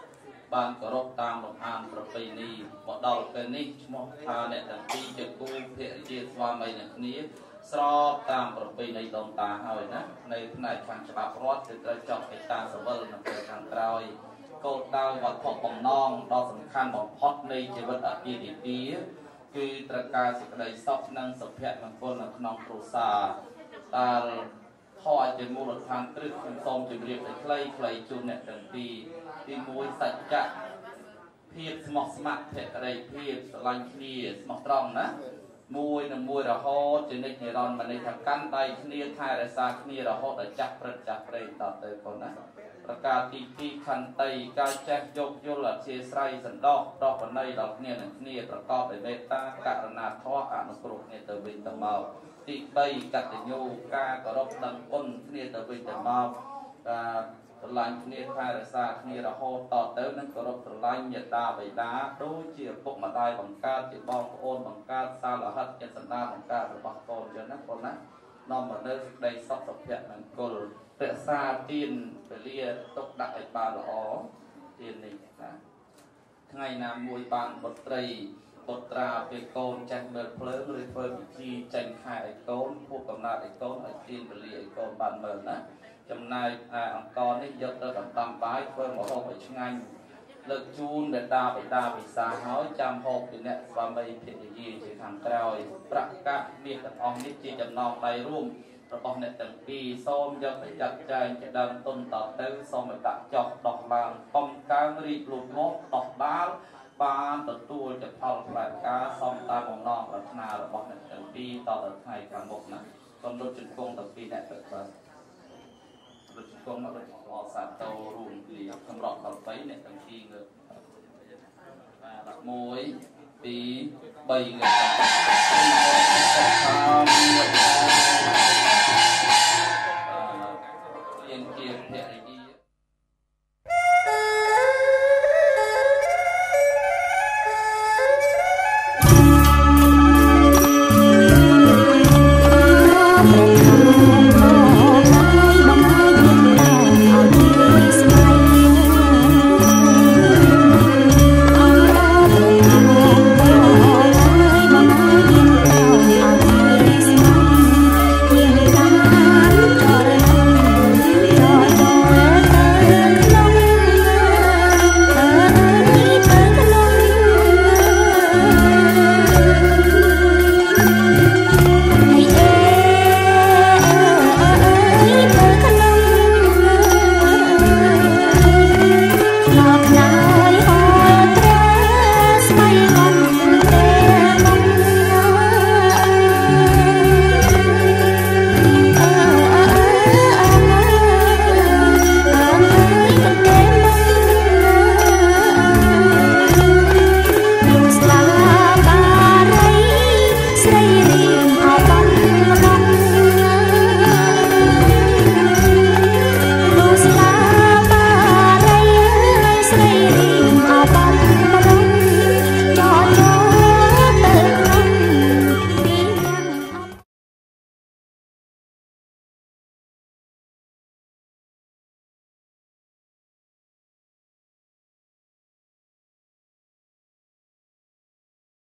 [SPEAKER 2] បានគោរពតាមលំអានប្រពៃណីមកដល់ពេលនេះឈ្មោះថាអ្នកទាំងពីរជាគូភរិយាស្វាមីនឹងគ្នាស្របតាមប្រពៃណីដូនតាហើយណានៅផ្នែកខាងច្បាប់រដ្ឋគឺត្រូវចុះឯតាសវលនៅពេលខាងក្រោយគោលដៅវត្ថុបំណងដ៏សំខាន់បំផុតនៃជីវិតអាពាហ៍ពិពាហ៍គឺត្រូវការសេចក្តីសុខនិងសុភមង្គលនៅក្នុងគ្រួសារដែលខឲ្យជាមូលដ្ឋានគ្រឹះខ្ញុំសូមជម្រាបខ្លីខ្លីជូនអ្នកទាំងពីរទីមួយសច្ចៈភាពស្មោះស្ម័គ្រភក្តីភាពស្រឡាញ់គ្នាស្មោះត្រង់ណាមួយនឹងមួយរហូតជានិច្ចនិរន្តរ៍មិនន័យថាកាន់ដៃគ្នាថែរក្សាគ្នារហូតដល់ចាស់ព្រឹកចាស់ព្រេងតទៅកូនណាប្រការទីពីរខន្តីការចេះយោគយល់អធិស្ឋានសន្តោសប្រកបនៃដល់គ្នានឹងគ្នាប្រកបដោយមេត្តាករុណាធម៌អនុគ្រោះគ្នាទៅវិញទៅមកទីបីកតញ្ញូការគោរពដឹងគុណគ្នាទៅវិញទៅមកការស្រឡាញ់គ្នាថែរក្សាគ្នារហូតតទៅនឹងគោរពស្រឡាញ់មេត្តាបិតាដូចជាឪពុកម្ដាយបង្កើតជាបងប្អូនបង្កើតសាលហិតចិត្តសន្តានបង្កើតរបស់កូនចឹងណាកូនណានាំមកនៅសេចក្តីសុខសុភមង្គលរក្សាទានពលាទុកដាក់ឲ្យបានល្អទាននេះណាថ្ងៃណាមួយបានបុត្រីបុត្រាពេលកូនចាស់មើលភ្លើងឬធ្វើពិធីចេញខែឲ្យកូនពួកកំណត់ឲ្យកូនឲ្យទានពលាឲ្យកូនបានមើលណាចំណែកអង្គនេះយកទៅដណ្ដំបាយធ្វើមហូបឲ្យឆ្ងាញ់លើកជូនមេត្តាបិតាពិសាហើយចាំហូបពីអ្នកស្វាមីភរិយាជាខាងក្រោយប្រកាសមាសទាំងអស់នេះជាចំណងដៃរួមរបស់អ្នកទាំងពីរសូមយកទៅចាត់ចែងជាដើមទុនតទៅសូមឲ្យដាក់ចោះដោះឡើងកំកើងរីកលូតលាស់ដោះដាលបានទទួលជាផលផ្លែផ្កាសូមតាមបំណងប្រាថ្នារបស់អ្នកទាំងពីរតទៅថ្ងៃខាងមុខណាសូមលុតជង្គង់ទាំងពីរអ្នកទៅបាទលុតជង្គង់មកដូចអសាទោរួមគ្នាសម្រាប់ដល់បីអ្នកទាំងពីរលើបាទមួយពីរបីលើតាម